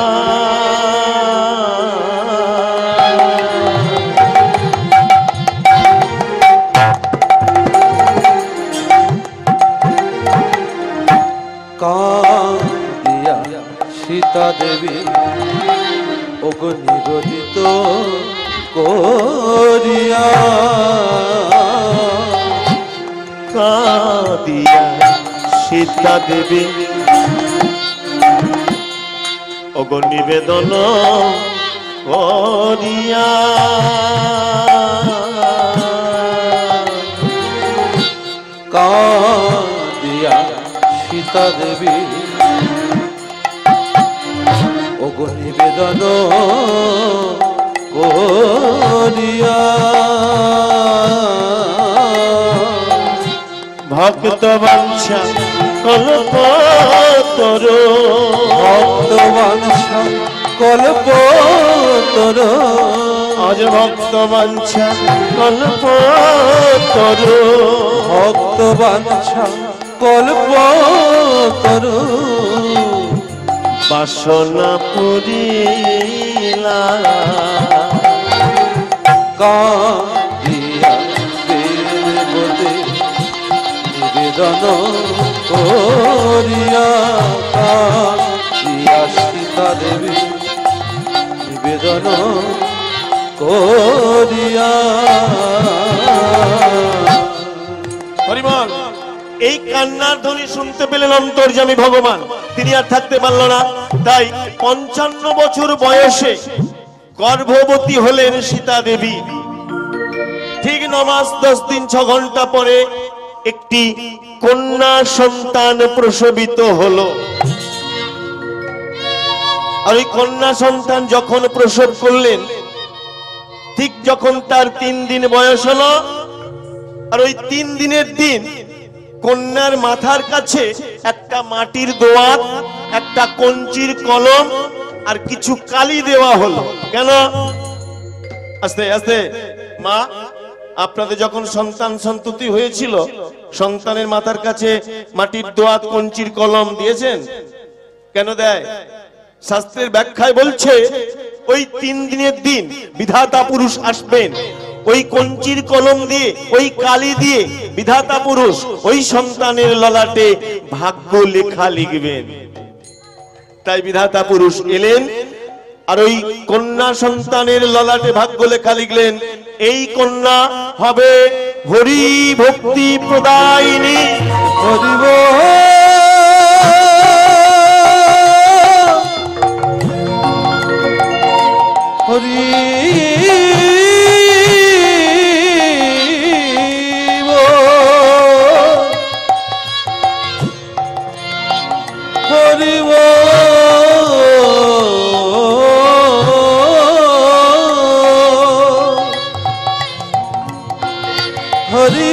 কাঁদিয়া সীতা দেবী ওগো নিবেদিত করিয়া, কাঁদিয়া সীতা দেবী ওগো নিবেদন করিয়া, কাঁদিয়া সীতা দেবী ওগো নিবেদন করিয়া, ভক্ত বাঞ্ছা কল্প তরু, ভক্ত বাঞ্ছা কল্প তরু, আজ ভক্ত বাঞ্ছা কল্প তরু, ভক্ত বাঞ্ছা কল্প তরু, বাসনা পুরিলা, কাঁদিয়া দেবতে নিবেদন করিয়া, কাঁদিয়া সীতা দেবী নিবেদন করিয়া। হরিবল। এই কান্নার ধ্বনি শুনতে পেলেন অন্তর্যামী ভগবান, তিনি আর থাকতে পারল না। তাই পঞ্চান্ন বছর বয়সে গর্ভবতী হলেন সীতা দেবী। ঠিক ন মাস দশ দিন ছ ঘন্টা পরে একটি কন্যা সন্তান প্রসবিত হলো। আর ওই কন্যা সন্তান যখন প্রসব করলেন, ঠিক যখন তার তিন দিন বয়স হলো, আর ওই তিন দিনের দিন কন্যার মাথার কাছে একটা মাটির দোয়াত, একটা কঞ্চির কলম আর কিছু কালি দেওয়া হলো। কেন? আস্তে আস্তে মা, আপনাদের যখন সন্তান সন্ততি হয়েছিল, সন্তানের মাথার কাছে মাটির দোয়াত কঞ্চির কলম দিয়েছেন? কেন দেয়? শাস্ত্রের ব্যাখ্যায় বলছে ওই তিন দিনের দিন বিধাতা পুরুষ আসবেন, ওই কঞ্চির কলম দিয়ে, ওই কালি দিয়ে বিধাতা পুরুষ ওই সন্তানের ললাটে ভাগ্য লেখা লিখবেন। তাই বিধাতা পুরুষ এলেন আর ওই কন্যা সন্তানের ললাটে ভাগ্য লেখা লিখলেন। এই কন্যা হবে হরি ভক্তি প্রদায়িনী। হরি হরি হরি হরি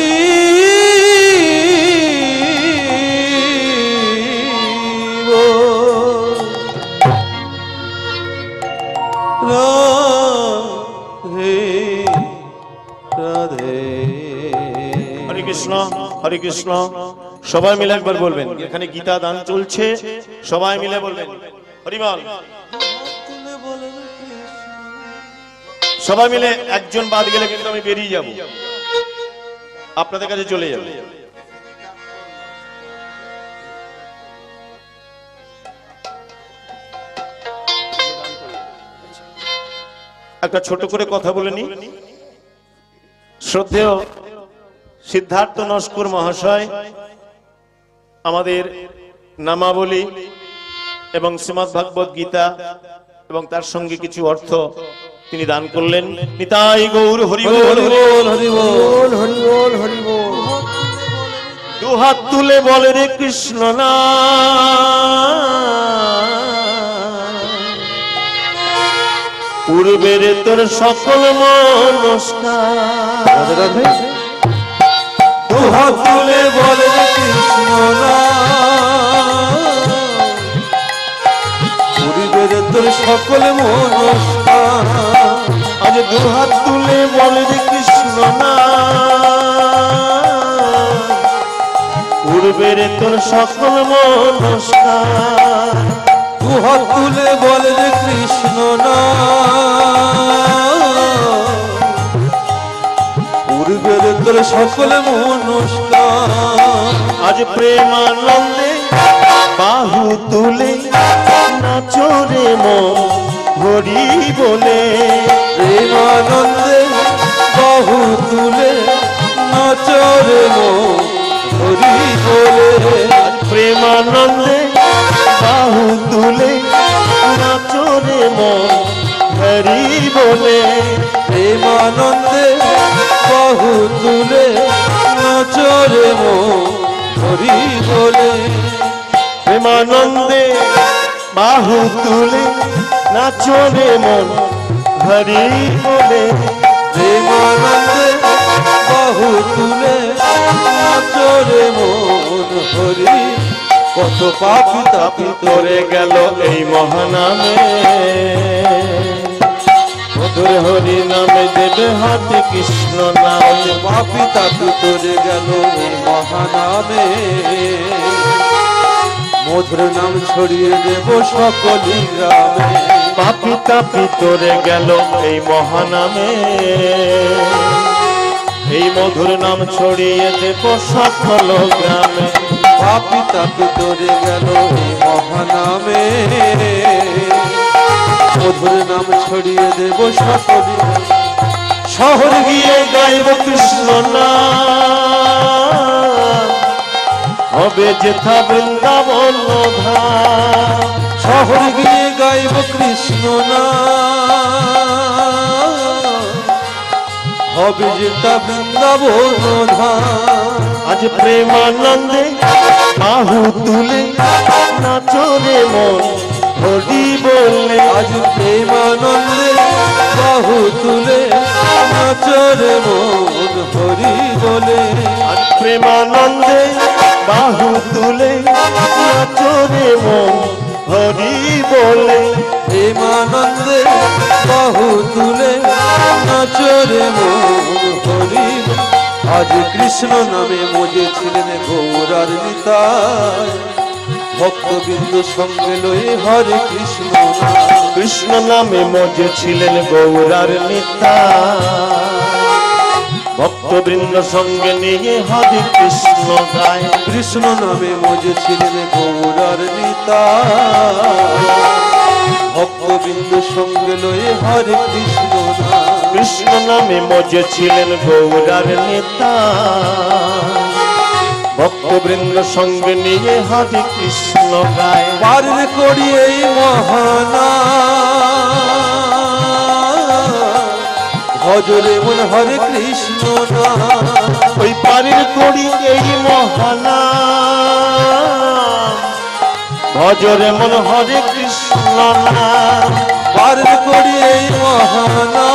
হরে কৃষ্ণ হরে কৃষ্ণ। সবাই মিলে একবার বলবেন, এখানে গীতা দান চলছে, সবাই মিলে বলবেন হরিবল। সবাই মিলে, একজন বাদ গেলে কিন্তু আমি বেরিয়ে যাব, আপনাদের কাছে চলে যাব। একটা ছোট করে কথা বলে নি। শ্রদ্ধেয় সিদ্ধার্থ নস্কর মহাশয় আমাদের নামাবলী এবং শ্রীমদ্ ভাগবত গীতা এবং তার সঙ্গে কিছু অর্থ তিনি দান করলেন। নিতাই গৌর হরি বল হরি বল হরি বল হরি বল হরি বল। দু হাত তুলে বলে রে কৃষ্ণ নাম, পূর্বের তোর সকল মনস্কার। দু হাত তুলে বলে কৃষ্ণ নাম, পূর্বের তোর সকল মনস্কার। আজ দু হাত তুলে বলে রে কৃষ্ণ নাম, পূর্বের তোর সকল মনস্কার। দু হাত তুলে বলে রে কৃষ্ণ নাম, পূর্বের তোর সকল মনস্কার। আজ প্রেমানন্দে বাহু তুলে নাচরে মন হরি বলে। প্রেমানন্দে বাহু তুলে নাচরে মন হরি বলে। আজ প্রেমানন্দে বাহু তুলে নাচরে মন হরি বলে। প্রেমানন্দে বাহু তুলে নাচরে মন হরি বলে। প্রেমানন্দে বাহু তুলে নাচরে মন হরি বলে। প্রেমানন্দে বাহু তুলে নাচরে মন হরি। কত পাপি তাপি করে গেল এই মহানামে, মধুর হরি নামে দেবে হাতে কৃষ্ণ নাম। পাপি তাপি করে গেল এই মহানামে, মধুর নাম ছড়িয়ে দেব সকলি গ্রামে। পাপি তাপি তোরে গেল এই মহানামে, এই মধুর নাম ছড়িয়ে দেব সকল গ্রামে। পাপি তাপি করে গেল এই মহানামে, মধুর নাম ছড়িয়ে দেব সকলি। শহর গিয়ে গাইব কৃষ্ণ নাম, হবে যেথা বৃন্দাবন ধাম। শহর গিয়ে গাইব কৃষ্ণ নাম, হবে যেথা বৃন্দাবন ধাম। আজ প্রেমানন্দে বাহু তুলে নাচরে মন হরি বলে। আজ প্রেমানন্দে বাহু তুলে নাচরে মন হরি বলে। আজ প্রেমানন্দে বাহু তুলে নাচরে মন হরি বলে। প্রেমানন্দে বাহু তুলে নাচরে মন হরি আজ কৃষ্ণ নামে মজেছিলেন গৌরার নিতাই ভক্তবৃন্দ সঙ্গে লয়ে হরে কৃষ্ণ কৃষ্ণ নামে মজে ছিলেন গৌরার নেতা ভক্তবৃন্দ সঙ্গে নিয়ে হরে কৃষ্ণ গায় কৃষ্ণ নামে মজেছিলেন গৌরার নিতাই ভক্তবৃন্দ সঙ্গে লয়ে হরে কৃষ্ণ কৃষ্ণ নামে মজে ছিলেন গৌরার নেতা ভক্তবৃন্দ সঙ্গে নিয়ে হরে কৃষ্ণ গায় পার করি এই মহানা ভজরে মন হরে কৃষ্ণ নাম ওই পারের করি এই মহানা ভজরে মন হরে কৃষ্ণ নাম পার করি এই মহানা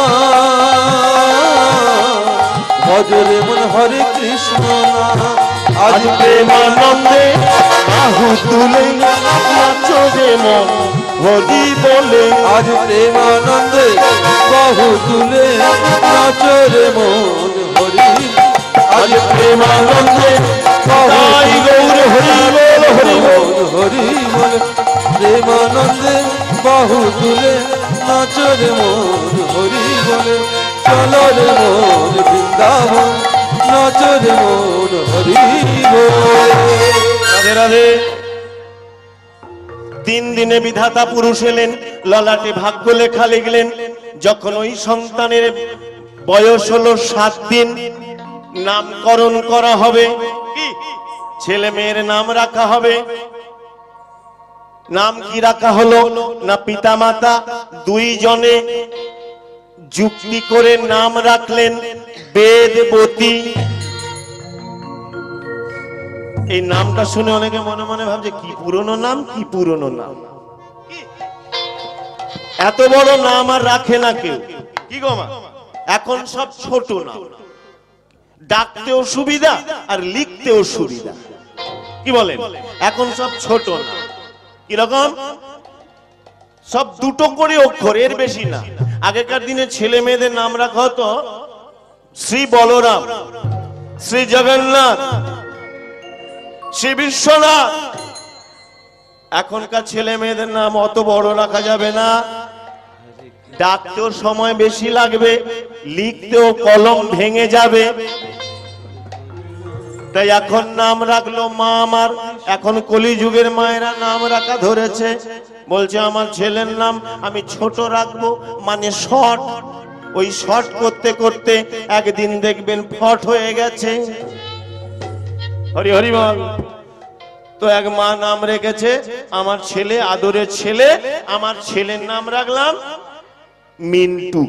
ভজরে মন হরে কৃষ্ণ নাম আজ প্রেমানন্দে বাহু তুলে নাচরে মন হরি বলে আজ প্রেমানন্দে বাহু তুলে নাচরে মন হরি আজ প্রেমানন্দে তাই গৌর হরি বল হরি বল হরি বল প্রেমানন্দে বাহু তুলে নাচরে মন হরি বলে চলো রে মন বৃন্দাবন নাচরে মন হরি বলে রাধে রাধে। তিন দিনে বিধাতা পুরুষ এলেন ললাটে ভাগ্য লেখা লিখলেন যখন ওই সন্তানের বয়স হলো সাত দিন নামকরণ করা হবে কি ছেলে মেয়ের নাম রাখা হবে নাম কি রাখা হলো না পিতামাতা দুইজনে যুক্তি করে নাম রাখলেন বেদবতী এই নামটা শুনে অনেকে মনে মনে ভাবছে কি পুরনো নাম কি পুরনো নাম এত বড় নাম আর রাখে না কেউ কি গো মা এখন সব ছোট নাম ডাকতেও সুবিধা আর লিখতেও সুবিধা কি বলেন এখন সব ছোট নাম কিরকম সব দুটো করে অক্ষর এর বেশি না আগেকার দিনে ছেলে মেয়েদের নাম রাখা হতো শ্রী বলরাম শ্রী জগন্নাথ শ্রী বিশ্বনাথ এখনকার ছেলে মেয়েদের নাম অত বড় রাখা যাবে না ডাকতেও সময় বেশি লাগবে লিখতেও কলম ভেঙে যাবে তাই এখন নাম রাখলো মা আমার এখন কলিযুগের মায়েরা নাম রাখা ধরেছে বলছে আমার ছেলের নাম আমি ছোট রাখবো মানে শর্ট ওই শর্ট করতে করতে একদিন দেখবেন ফট হয়ে গেছে হরি হরি বল তো এক মা নাম রেখেছে আমার ছেলে আদরের ছেলে আমার ছেলের নাম রাখলাম মিন্টু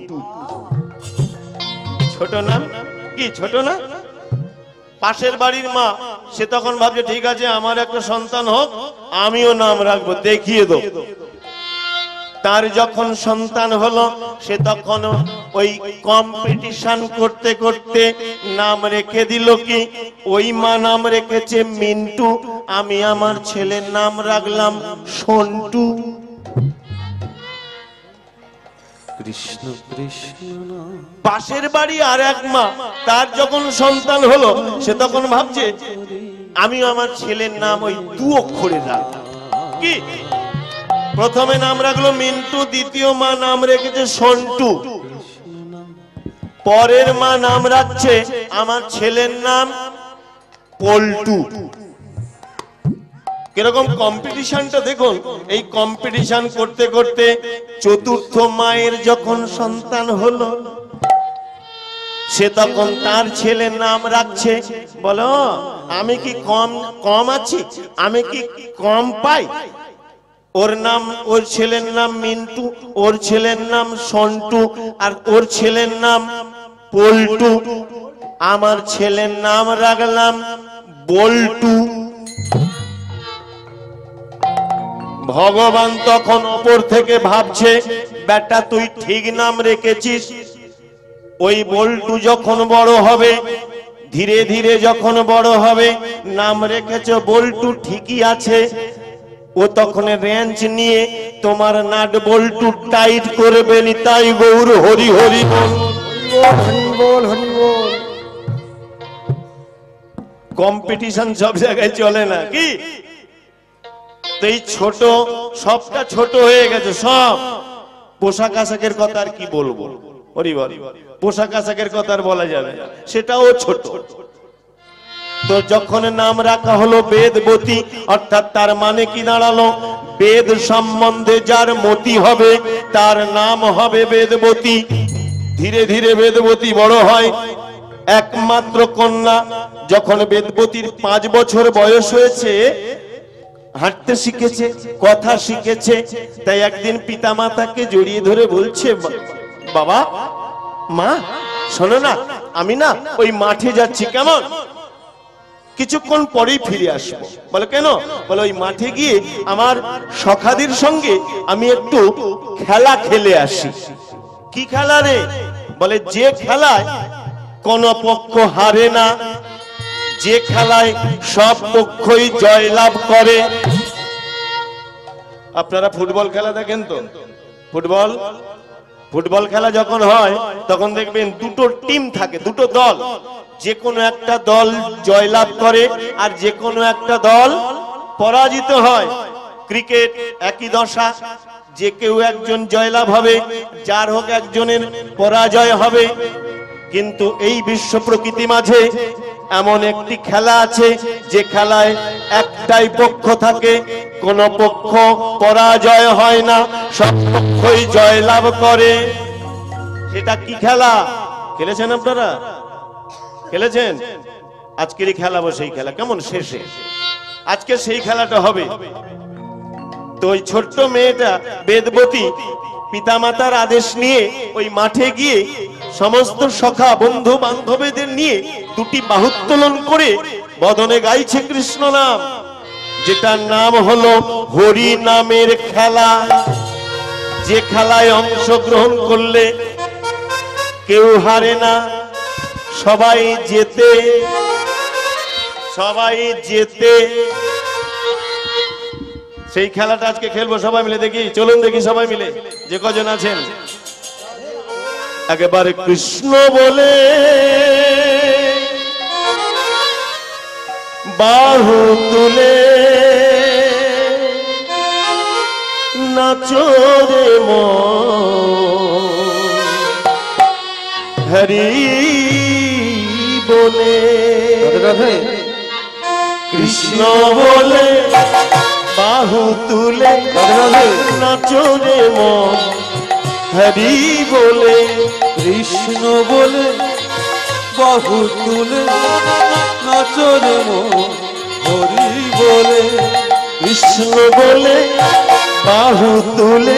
ছোট নাম কি ছোট না পাশের বাড়ির মা সে তখন ভাবছে ঠিক আছে আমার একটা সন্তান হোক আমিও নাম রাখবো দেখিয়ে দেব তার যখন সন্তান হলো সে তখন ওই কম্পিটিশন করতে করতে নাম রেখে দিল কি ওই মা নাম রেখেছে মিন্টু আমি আমার ছেলের নাম রাখলাম সন্টু কৃষ্ণ কৃষ্ণ পাশের বাড়ি আর এক মা তার যখন সন্তান হলো সে তখন ভাবছে আমি আমার ছেলের নাম ওই দু অক্ষরে রাখলাম কি প্রথমে নাম রাখলো মিন্টু দ্বিতীয় মা নাম রেখেছে সন্টু পরের মা নাম রাখছে আমার ছেলের নাম পল্টু কিরকম কম্পিটিশনটা দেখুন এই কম্পিটিশন করতে করতে চতুর্থ মায়ের যখন সন্তান হলো সে তখন তার ছেলের নাম রাখছে বলো আমি কি কম কম আছি আমি কি কম পাই ওর নাম ওর ছেলের নাম মিন্টু ওর ছেলের নাম সন্টু আর ওর ছেলের নাম পল্টু আমার ছেলের নাম রাখলাম বল্টু ভগবান তখন ওপর থেকে ভাবছে বেটা তুই ঠিক নাম রেখেছিস ওই বল্টু যখন বড় হবে ধীরে ধীরে যখন বড় হবে নাম রেখেছ বল্টু ঠিকই আছে ও তখন রেঞ্চ নিয়ে তোমার নাট বল্টু টাইট করবে নি, তাই গৌর হরি হরি বল। হরি বল হরি বল। কম্পিটিশন সব জায়গায় চলে না কি? তো এই ছোট সবটা ছোট হয়ে গেছে সব। পোশাক আশাকের কথা আর কি বলবো, হরি বল। পোশাক আশাকের কথা আর বলা যাবে না, সেটাও ছোট। তো যখন নাম রাখা হলো বেদবতী, অর্থাৎ তার মানে কি দাঁড়ালো? বেদ সম্বন্ধে যার মতি হবে তার নাম হবে বেদবতী। ধীরে ধীরে বেদবতী বড় হয়, একমাত্র কন্যা। যখন বেদবতীর পাঁচ বছর বয়স হয়েছে, হাঁটতে শিখেছে, কথা শিখেছে, তাই একদিন পিতা মাতাকে জড়িয়ে ধরে বলছে, বাবা মা শোনো না, আমি না ওই মাঠে যাচ্ছি, কেমন? কিছুক্ষণ পরেই ফিরে আসবো। বলে কেন? বলে ওই মাঠে গিয়ে আমার সখাদের সঙ্গে আমি একটু খেলা খেলে আসি। কি খেলা রে? বলে যে খেলায় কোন পক্ষ হারে না, যে খেলায় সব পক্ষই জয়লাভ করে। আপনারা ফুটবল খেলা দেখেন তো? ফুটবল ফুটবল খেলা যখন হয় তখন দেখবেন দুটো টিম থাকে, দুটো দল। যে কোনো একটা দল জয়লাভ করে আর যে কোনো একটা দল পরাজিত হয়। ক্রিকেট একই দশা, যে কেউ একজন জয়লাভ হবে, যার হোক একজনের পরাজয় হবে। কিন্তু এই বিশ্ব প্রকৃতি মাঝে এমন একটি খেলা আছে যে খেলায় একটাই পক্ষ থাকে, কোন পক্ষ পরাজয় হয় না, সব পক্ষই জয়লাভ করে। সেটা কি খেলা? খেলেছেন আপনারা? খেলেছেন? আজকেরই খেলাবো সেই খেলা, কেমন? শেষে আজকে সেই খেলাটা হবে। তো ওই ছোট্ট মেয়েটা বেদবতী পিতামাতার আদেশ নিয়ে ওই মাঠে গিয়ে সমস্ত সখা বন্ধু বান্ধবীদের নিয়ে দুটি বাহুত্তোলন করে বদনে গাইছে কৃষ্ণ নাম, যেটার নাম হলো হরি নামের খেলা। যে খেলায় অংশগ্রহণ করলে কেউ হারে না, সবাই জেতে, সবাই জেতে। সেই খেলাটা আজকে খেলবো সবাই মিলে। দেখি, চলুন দেখি সবাই মিলে, যে কজন আছেন একেবারে কৃষ্ণ বলে বাহু তুলে নাচো রে মন, হরি বলে। কৃষ্ণ বলে বাহু তুলে নাচো রে মন, হরি বলে। কৃষ্ণ বলে বাহু তুলে নাচো রে মন, হরি বলে। কৃষ্ণ বলে বাহু তুলে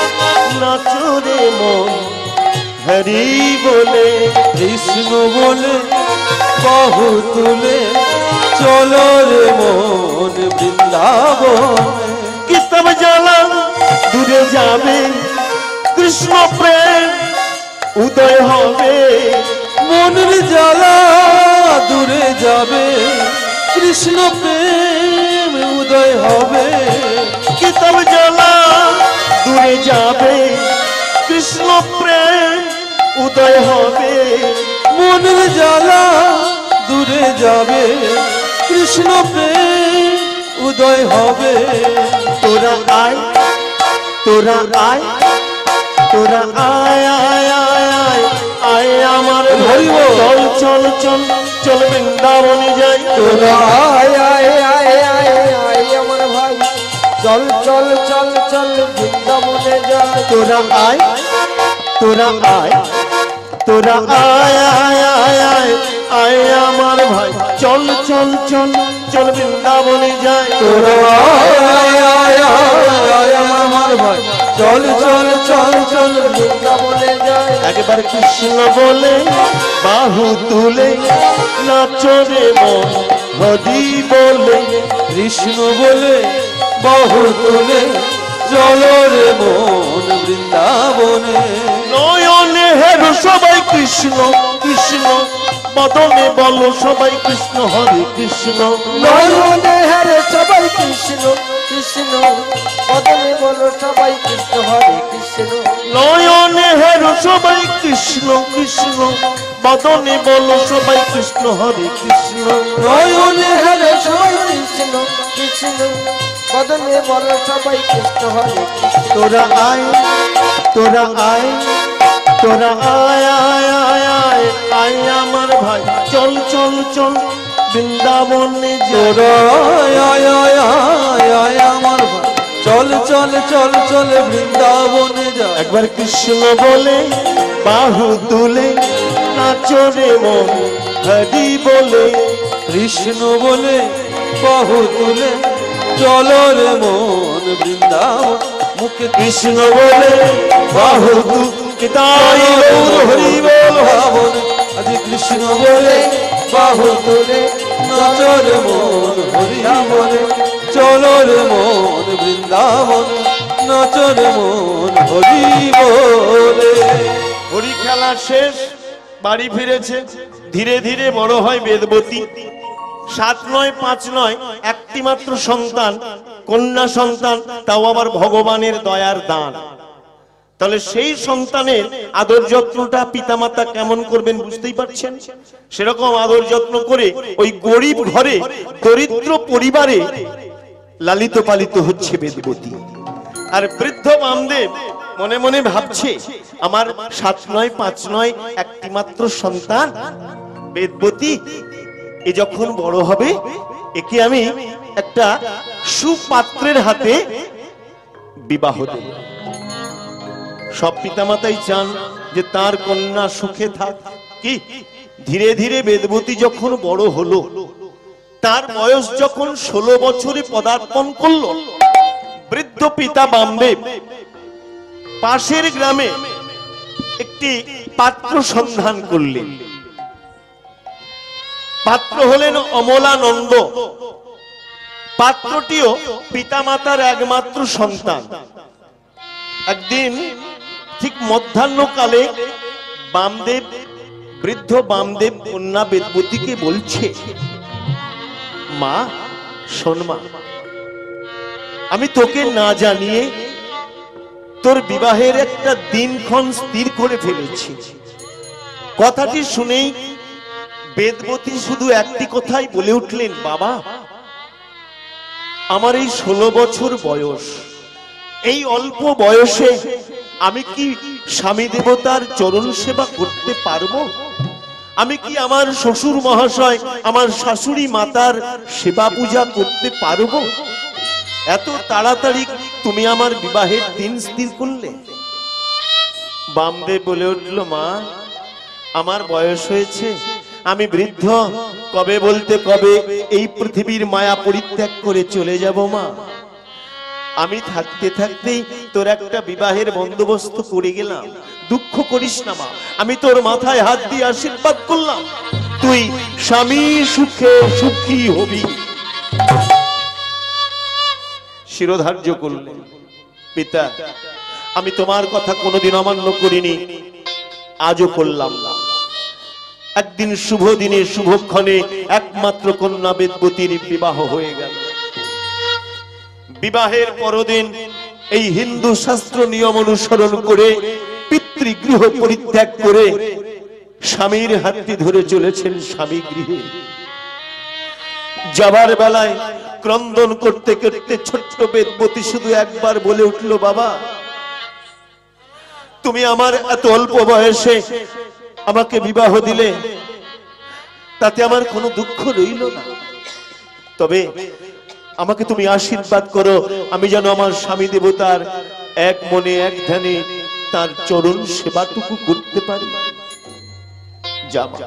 নাচো রে মন, হরি বলে। কৃষ্ণ বলে বাহু তুলে চলো রে মন বৃন্দাবনে। কি তব জ্বালা দূরে যাবে, কৃষ্ণ প্রেম উদয় হবে। মনের জ্বালা দূরে যাবে, কৃষ্ণ প্রেম উদয় হবে। কি তব জ্বালা দূরে যাবে, কৃষ্ণ প্রেম উদয় হবে। মনের জ্বালা দূরে যাবে, কৃষ্ণ প্রেম উদয় হবে। তোরা আয়, তোরা আয়, তোরা আয় আয় আয় আয় আয় আমার হরি বল। চল চল চল চল বৃন্দাবনে যাই। তোরা আয় আয় আয় আয় আয় আমার ভাই, চল চল চল চল বৃন্দাবনে যাই। তোরা আয়, তোরা আয়, তোরা আয় আয় আয় আয় আয় আমার ভাই, চল চল চল চল বৃন্দাবনে যাই। তোরা আয় আয় আয় আয় আয় আমার ভাই, চল চল চল চল বৃন্দাবনে যাই। একবার কৃষ্ণ বলে বাহু তুলে নাচো রে মন, হরি বলে। কৃষ্ণ বলে বাহু তুলে চলো রে মন বৃন্দাবনে। নয়নে হেরো সবাই কৃষ্ণ কৃষ্ণ, বদনে বলো সবাই কৃষ্ণ হরে কৃষ্ণ। নয়নে হেরে সবাই কৃষ্ণ কৃষ্ণ বদনে বলো সবাই কৃষ্ণ হরে কৃষ্ণ নয়নে হেরো সবাই কৃষ্ণ কৃষ্ণ বদনে বলো সবাই কৃষ্ণ হরে কৃষ্ণ নয়নে হেলো সবাই কৃষ্ণ কৃষ্ণ বদনে বলো সবাই কৃষ্ণ হরে কৃষ্ণ তোরা আয় তোরা আয় তোরা আয় আয় আয় আয় আয় আমার ভাই চল চল চল বৃন্দাবনে তোরা যাই আয় আয় আয় আয় আমার ভাই চল চল চল চল বৃন্দাবনে যা একবার কৃষ্ণ বলে বাহু তুলে নাচরে মন হরি বলে কৃষ্ণ বলে বাহু তুলে চলো রে মন বৃন্দাবন মুখে কৃষ্ণ বলে বাহু তুলে তাই গৌর হরি বল ভাবন আজ কৃষ্ণ বলে বাহু তুলে নাচো রে মন হরি বলে চলো রে মন বৃন্দাবন নাচো রে মন হরি বলে। হরি খেলা শেষ, বাড়ি ফিরেছে। ধীরে ধীরে বড় হয় বেদবতী। সাত নয় পাঁচ নয় একটি মাত্র সন্তান, কন্যা সন্তান, তাও আবার ভগবানের দয়ার দান। তাহলে সেই সন্তানের আদর যত্নটা পিতামাতা কেমন করবেন বুঝতেই পারছেন। সেরকম আদর যত্ন করে ওই গরিব ঘরে দরিদ্র পরিবারে লালিত পালিত হচ্ছে বেদবতী। আর বৃদ্ধ বামদেব মনে মনে ভাবছে, আমার সাত নয় পাঁচ নয় একটি মাত্র সন্তান বেদবতী, এ যখন বড় হবে একে আমি একটা সুপাত্রের হাতে বিবাহ দেব। সব পিতামাতাই চান যে তার কন্যা সুখে থাক। কি ধীরে ধীরে বেদবতী যখন বড় হলো, তার বয়স যখন ষোলো বছরে পদার্পণ করলো, বৃদ্ধ পিতা বামদেব পাশের গ্রামে একটি পাত্র সন্ধান করলেন। পাত্র হলেন অমলানন্দ। পাত্রটিও পিতামাতার একমাত্র সন্তান। একদিন ঠিক মধ্যাহ্নকালে বামদেব, বৃদ্ধ বামদেব কন্যা বেদবতীকে বলছে, মা শোন মা, আমি তোকে না জানিয়ে তোর বিবাহের একটা দিনক্ষণ স্থির করে ফেলেছি। কথাটি শুনেই বেদবতী শুধু একটি কথাই বলে উঠলেন, বাবা, আমার এই ষোলো বছর বয়স, এই অল্প বয়সে আমি কি স্বামী দেবতার চরণ সেবা করতে পারবো? আমি কি আমার শ্বশুর মহাশয়, আমার শাশুড়ি মাতার সেবা পূজা করতে পারবো? এত তাড়াতাড়ি তুমি আমার বিবাহের দিন স্থির করলে? বামদেব বলে উঠল, মা, আমার বয়স হয়েছে, আমি বৃদ্ধ, কবে বলতে কবে এই পৃথিবীর মায়া পরিত্যাগ করে চলে যাব মা। আমি থাকতে থাকতেই তোর একটা বিবাহের বন্দোবস্ত করে গেলাম, দুঃখ করিস না মা। আমি তোর মাথায় হাত দিয়ে আশীর্বাদ করলাম, তুই স্বামী সুখে সুখী হবি। শিরোধার্য করলেন, পিতা, আমি তোমার কথা কোনোদিন অমান্য করিনি, আজও করলাম না। একদিন শুভ দিনে শুভক্ষণে একমাত্র কন্যা বেদবতীর বিবাহ হয়ে গেল। বিবাহের পরদিন এই হিন্দু শাস্ত্র নিয়ম অনুসরণ করে পিতৃগৃহ পরিত্যাগ করে স্বামীর হাতটি ধরে চলেছেন স্বামী গৃহে। যাবার বেলায় ক্রন্দন করতে করতে ছোট্ট বেদবতী শুধু একবার বলে উঠল, বাবা, তুমি আমার এত অল্প বয়সে আমাকে বিবাহ দিলে, তাতে আমার কোনো দুঃখ রইল না। তবে আমাকে তুমি আশীর্বাদ করো, আমি যেন আমার স্বামী দেবতার এক মনে এক ধ্যানে তার চরণ সেবাটুকু করতে পারি। যা মা।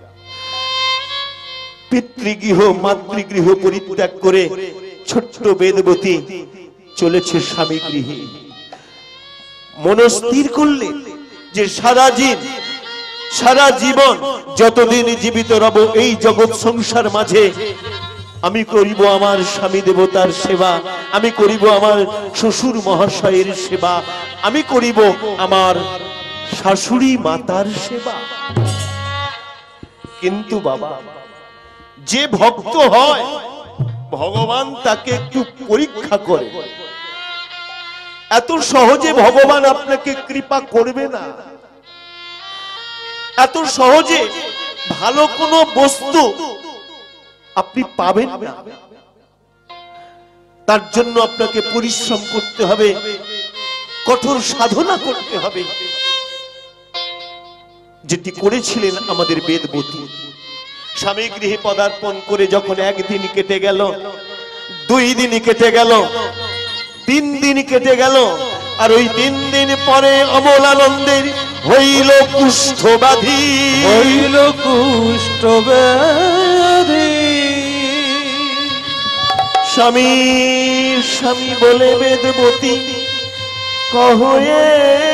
পিতৃগৃহ মাতৃগৃহ পরিত্যাগ করে ছোট্ট বেদবতী চলেছে স্বামী গৃহে। মনস্থির করলে যে সারা জীবন সারা জীবন যতদিন জীবিত রব এই জগৎ সংসার মাঝে আমি করিব আমার স্বামী দেবতার সেবা, আমি করিব আমার শ্বশুর মহাশয়ের সেবা, আমি করিব আমার শাশুড়ি মাতার সেবা। কিন্তু বাবা, যে ভক্ত হয় ভগবান তাকে একটু পরীক্ষা করে। এত সহজে ভগবান আপনাকে কৃপা করবে না, এত সহজে ভালো কোনো বস্তু আপনি পাবেন না। তার জন্য আপনাকে পরিশ্রম করতে হবে, কঠোর সাধনা করতে হবে, যেটি করেছিলেন আমাদের বেদবতী। স্বামী গৃহে পদার্পণ করে যখন একদিন কেটে গেল, দুই দিন কেটে গেল, তিন দিন কেটে গেল, আর ওই তিন দিন পরে অমলানন্দের হইল কুষ্ঠ ব্যাধি। হইল কুষ্ঠ ব্যাধি। স্বামী স্বামী বলে বেদবতী কহয়ে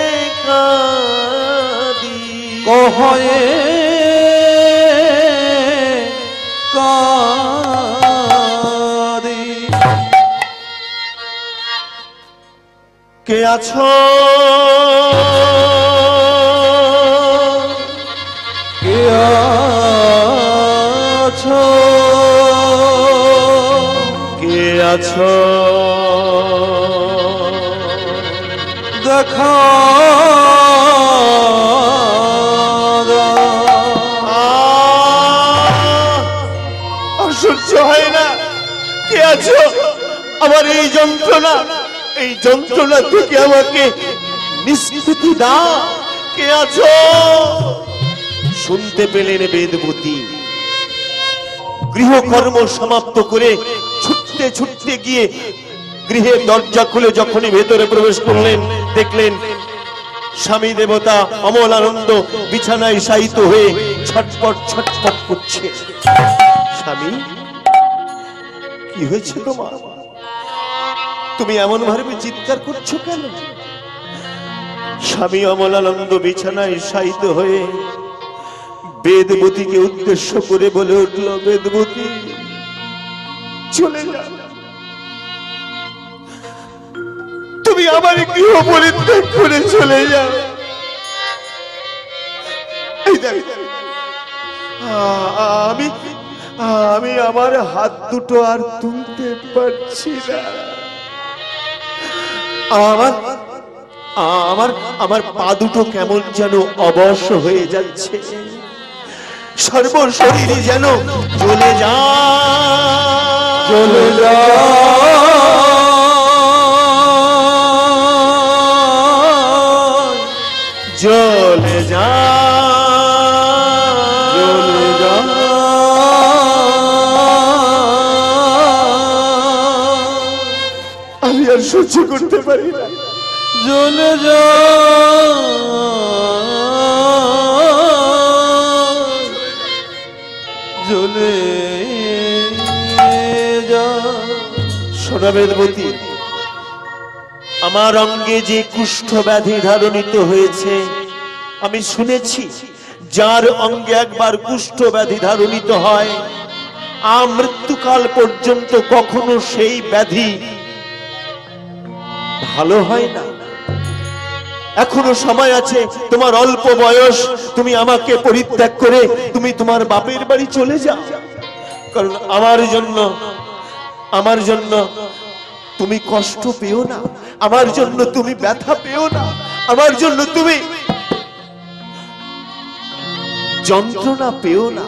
কাঁদি, কহয়ে কাঁদি। কে আছো কে আছো কে আছো দেখা সহ্য হয় না। কে আছো? আমার এই যন্ত্রণা, এই যন্ত্রণা থেকে আমাকে নিষ্কৃতি দাও। কে আছো? শুনতে পেলেন বেদবতী। গৃহকর্ম সমাপ্ত করে ছুটতে ছুটতে গিয়ে গৃহের দরজা খুলে যখনই ভেতরে প্রবেশ করলেন, দেখলেন স্বামী দেবতা অমলানন্দ বিছানায় শায়িত হয়ে ছটপট ছটপট করছে। স্বামী, কি হয়েছে তোমার? তুমি এমন ভাবে চিৎকার করছো কেন? স্বামী অমলানন্দ বিছানায় শায়িত হয়ে বেদবতীকে উদ্দেশ্য করে বলে উঠল, বেদবতী চলে যাও, তুমি আমার গৃহ পরিত্যাগ করে চলে যাও। এই দেখ, আমি আমি আমার হাত দুটো আর তুলতে পারছি না, আমার আমার আমার পা দুটো কেমন যেন অবশ হয়ে যাচ্ছে, সর্বশরীরে যেন চলে যা চলে যা চলে যা চলে যা। আমি আর সহ্য করতে পারি না, চলে যা চলে যা। সোনা বেদবতী, আমার অঙ্গে যে কুষ্ঠ ব্যাধি ধারণিত হয়েছে, আমি শুনেছি যার অঙ্গে একবার কুষ্ঠ ব্যাধি ধারণিত হয় আমৃত্যুকাল পর্যন্ত কখনো সেই ব্যাধি ভালো হয় না। এখনো সময় আছে, তোমার অল্প বয়স, তুমি আমাকে পরিত্যাগ করে তুমি তোমার বাপের বাড়ি চলে যাও, কারণ আমার জন্য আমার জন্য তুমি কষ্ট পেও না, আমার জন্য তুমি ব্যথা পেও না, আমার জন্য তুমি যন্ত্রণা পেও না।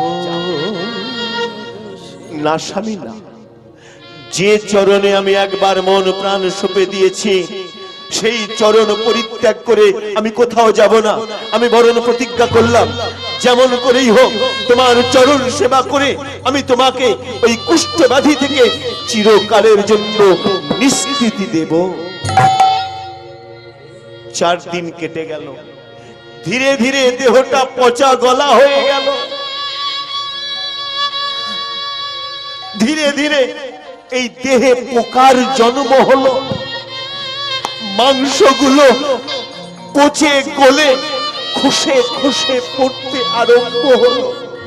না স্বামী না, যে চরণে আমি একবার মন প্রাণ সঁপে দিয়েছি সেই চরণ পরিত্যাগ করে আমি কোথাও যাব না। আমি বরণ প্রতিজ্ঞা করলাম, যেমন করেই হোক তোমার চরণ সেবা করে আমি তোমাকে ওই কুষ্ঠ ব্যাধি থেকে চিরকালের জন্য নিষ্কৃতি দেব। চার দিন কেটে গেল, ধীরে ধীরে দেহটা পচা গলা হয়ে গেল, ধীরে ধীরে এই দেহে পোকার জন্ম হলো, মাংসগুলো পচে গলে খসে খসে পড়তে আরম্ভ হলো।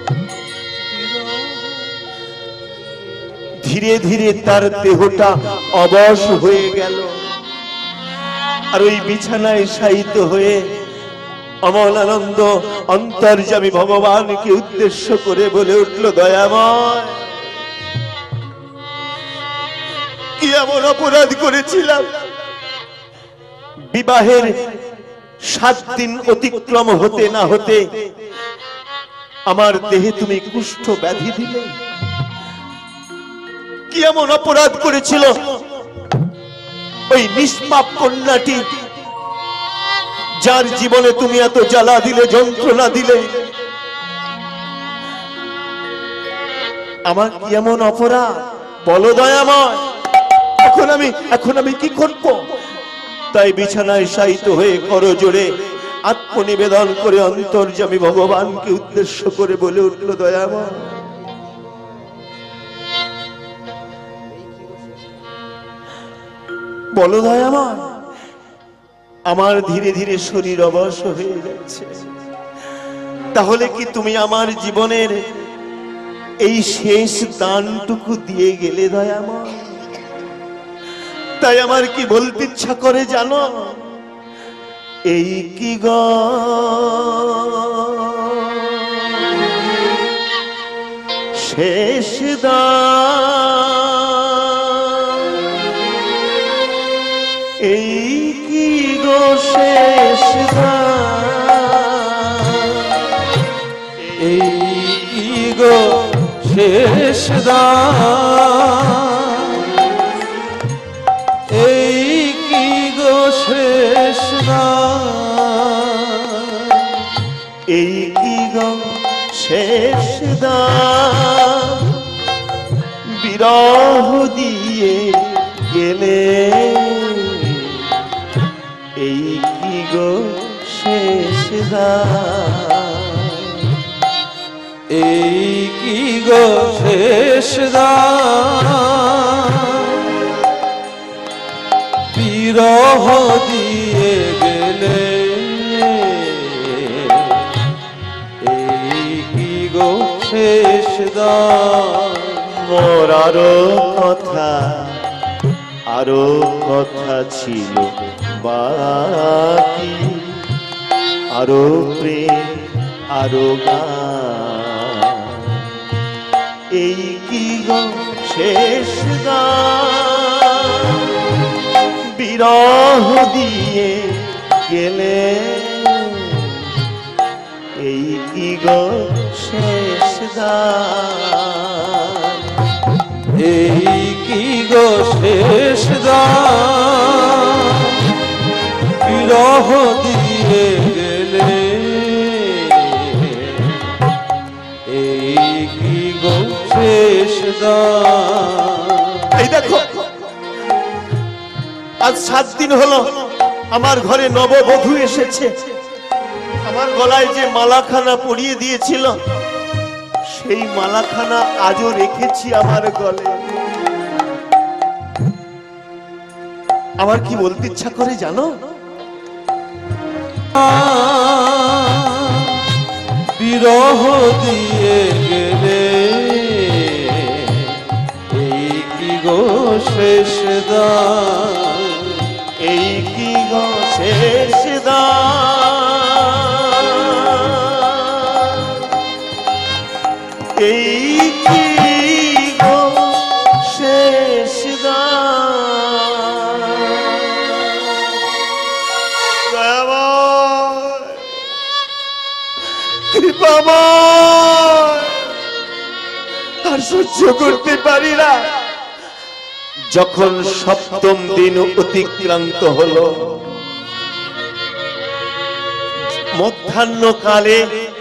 ধীরে ধীরে তার দেহটা অবশ হয়ে গেল, আর ওই বিছানায় শায়িত হয়ে অমলানন্দ অন্তর্যামী ভগবানকে উদ্দেশ্য করে বলে উঠল, দয়াময় কি এমন অপরাধ করেছিলাম? বিবাহের সাত দিন অতিক্রম হতে না হতে আমার দেহে তুমি কুষ্ঠ ব্যাধি দিলে। কি এমন অপরাধ করেছিল ওই নিষ্পাপ কন্যাটি, যার জীবনে তুমি এত জ্বালা দিলে, যন্ত্রণা দিলে? আমার কি এমন অপরাধ বলো দয়াময়? এখন আমি এখন আমি কি করব? তাই বিছানায় শায়িত হয়ে করজোড়ে আত্মনিবেদন করে অন্তর্যামী ভগবানকে উদ্দেশ্য করে বলে উঠল, দয়াময় বলো দয়াময়, আমার ধীরে ধীরে শরীর অবশ হয়ে যাচ্ছে, তাহলে কি তুমি আমার জীবনের এই শেষ দানটুকু দিয়ে গেলে দয়াময়? তাই আমার কি বলতে ইচ্ছা করে জানো? এই কি গো শেষ দান, এই কি গো শেষ দান, এই কি গো শেষ দান, এই কি গো শেষ দান, এই কি গো শেষ দান, বিরহ দিয়ে গেলে, এই কি গো শেষ দান, এই কি গো শেষ দান, বিরহ দিয়ে গেলে, এই কি গো শেষ দান। মোর আরো কথা আরো কথা ছিল বাকি, আরো প্রেম আরো গান, এই কি গো শেষ গান, বিরহ দিয়ে গেলে, এই কি গো শেষ গান, এই কি গো শেষ দান, বিরহ দিয়ে গেলে, এই কি গো শেষ দান। এই দেখো, আজ সাত দিন হলো আমার ঘরে নববধূ এসেছে। আমার গলায় যে মালাখানা পরিয়ে দিয়েছিল, সেই মালাখানা আজও রেখেছি আমার গলে। আমার কি বলতে ইচ্ছা করে জানো? বিরহ দিয়ে গেলে, এই কি গো শেষ দান, এই কি গো শেষ দান, এই কি গো শেষ দান। দয়াময়, কৃপাময়, আর সহ্য করতে পারি না। যখন সপ্তম দিন অতিক্রান্ত হলো, মধ্যাহ্নকালে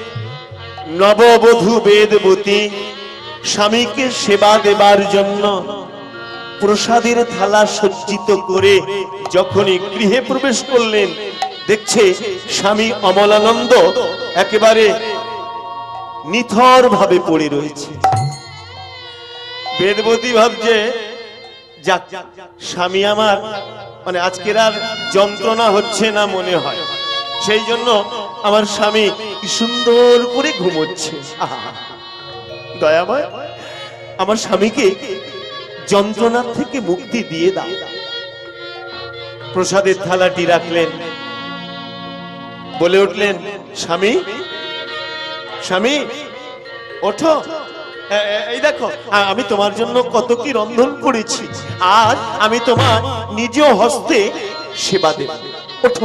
নববধূ বেদবতী স্বামীকে সেবা দেবার জন্য প্রসাদের থালা সজ্জিত করে যখনই গৃহে প্রবেশ করলেন, দেখছে স্বামী অমলানন্দ একেবারে নিথর ভাবে পড়ে রয়েছে। বেদবতী ভাবছে, যাক, স্বামী আমার মানে আজকের আর যন্ত্রণা হচ্ছে না মনে হয়, সেই জন্য আমার স্বামী কি সুন্দর করে ঘুমোচ্ছে। দয়াময়, আমার স্বামীকে যন্ত্রণার থেকে মুক্তি দিয়ে দাও। প্রসাদের থালাটি রাখলেন, বলে উঠলেন, স্বামী স্বামী ওঠো, এ- এ- এই দেখো আ- আমি তোমার জন্য কত কি রন্ধন করেছি, আর আমি তোমার নিজ হস্তে সেবা দেব। ওঠো।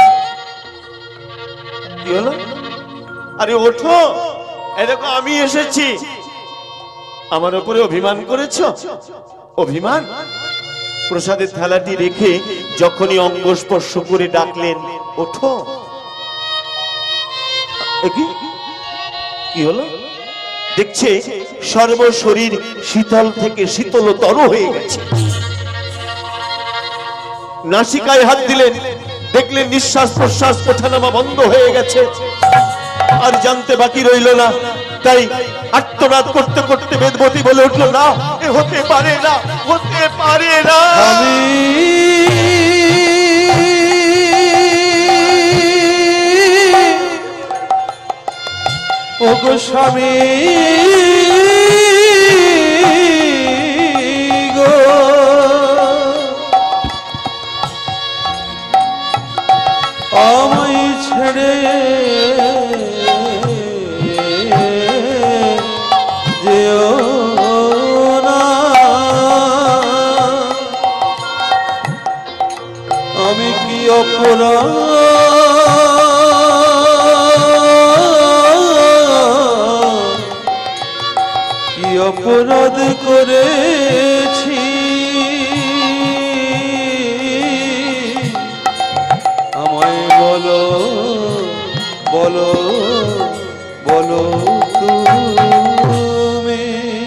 কি হলো? আরে ওঠো, এই দেখো আমি এসেছি। আমার উপরে অভিমান করেছ? অভিমান? প্রসাদের থালাটি রেখে যখনই অঙ্গ স্পর্শ করে ডাকলেন, ওঠো। এ কি? কি হলো? দেখছে সর্ব শরীর শীতল থেকে শীতলতর হয়ে গেছে। নাসিকায় হাত দিলেন, দেখলেন নিঃশ্বাস প্রশ্বাস ওঠানামা বন্ধ হয়ে গেছে। আর জানতে বাকি রইল না, তাই আর্তনাদ করতে করতে বেদবতী বলে উঠল, না এ হতে পারে না, হতে পারে না। আমি ও গো স্বামী গো, আমায় ছেড়ে যেও না, আমি কি অপরাধ কি অপরাধ করেছি, আমায় বলো বলো বলো তুমি।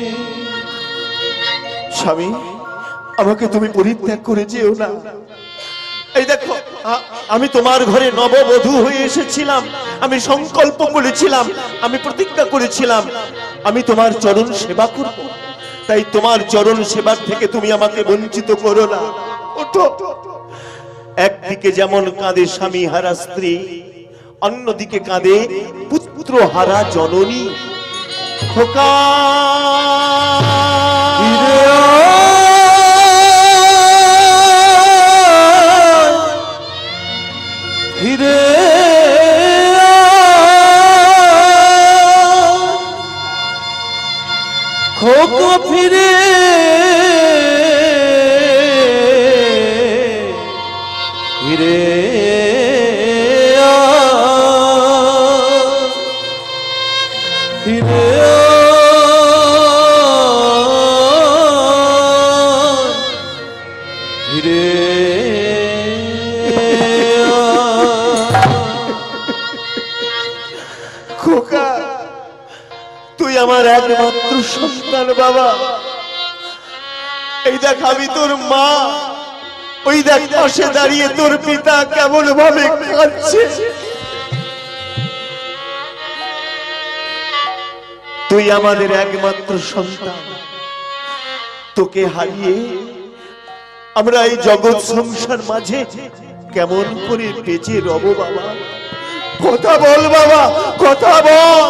স্বামী, আমাকে তুমি পরিত্যাগ করে যেও না। এই দেখো আ- আমি তোমার ঘরে নববধূ হয়ে এসেছিলাম। আমি সংকল্প করেছিলাম, আমি প্রতিজ্ঞা করেছিলাম, আমি তোমার চরণ সেবা করব। তাই তোমার চরণ সেবার থেকে তুমি আমাকে বঞ্চিত করো না। ওঠো। একদিকে যেমন কাঁদে স্বামী হারা স্ত্রী, অন্যদিকে কাঁদে পুত্র হারা জননী। খোকা ফিরে আয়, ফিরে খোকা ফিরে ফিরে ফিরে ফিরে খোকা, তুই আমার একমাত্র সন্তান বাবা। এই দেখ আমি তোর মা, ওই দেখ পাশে দাঁড়িয়ে তোর পিতা কেমন ভাবে কাঁদছে। তুই আমাদের একমাত্র সন্তান, তোকে হারিয়ে আমরা এই জগৎ সংসার মাঝে কেমন করে বেঁচে রব বাবা। কথা বল বাবা, কথা বল।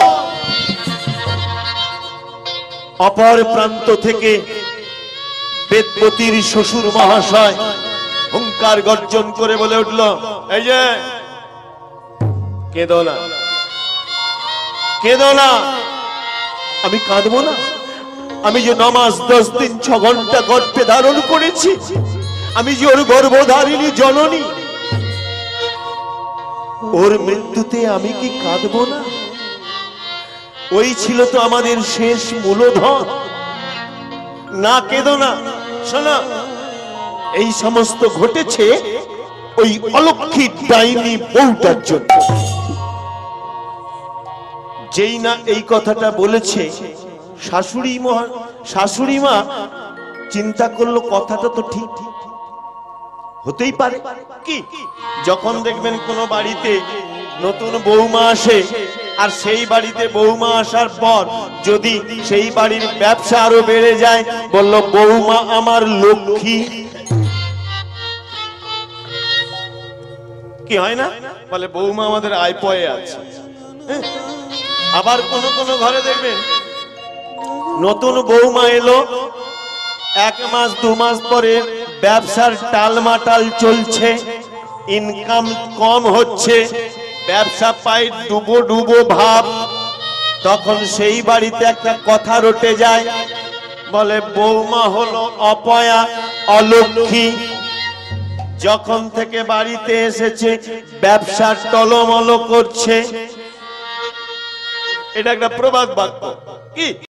অপর প্রান্ত থেকে বেদবতীর শ্বশুর মহাশয় হুঙ্কার গর্জন করে বলে উঠল, এই যে কেঁদো না, কেঁদো না। আমি কাঁদবো না? আমি যে নমাস দশ দিন ছ ঘন্টা গর্ভে ধারণ করেছি, আমি যে ওর গর্ভধারিণী জননী, ওর মৃত্যুতে আমি কি কাঁদবো না? ওই ছিল তো আমাদের শেষ মূলধন। না কেঁদো না। শোনা, এই সমস্ত ঘটেছে ওই অলক্ষী ডাইনি বউটার জন্য। যেই না এই কথাটা বলেছে, শাশুড়ি মা শাশুড়ি মা চিন্তা করলো কথাটা তো ঠিক হতেই পারে। কি যখন দেখবেন কোন বাড়িতে নতুন বৌমা আসে, আর সেই বাড়িতে বৌমা আসার পর যদি সেই বাড়ির ব্যবসা আরো বেড়ে যায়, বলল বৌমা আমার লক্ষ্মী, কি হয় না? বলে বৌমা আমাদের আয় পয়ে আছে। হ্যাঁ? আবার কোন কোন ঘরে দেখবেন নতুন বৌমা এলো, এক মাস দু মাস পরে ব্যবসার টালমাটাল চলছে, ইনকাম কম হচ্ছে, ব্যবসা পাই ডুবো ডুবো ভাব। তখন সেই বাড়িতে একটা কথা রটে যায়, বলে বৌমা হলো অপয়া, অলক্ষী। যখন থেকে বাড়িতে এসেছে ব্যবসার টলমল করছে। এটা একটা প্রবাদ বাক্য কি?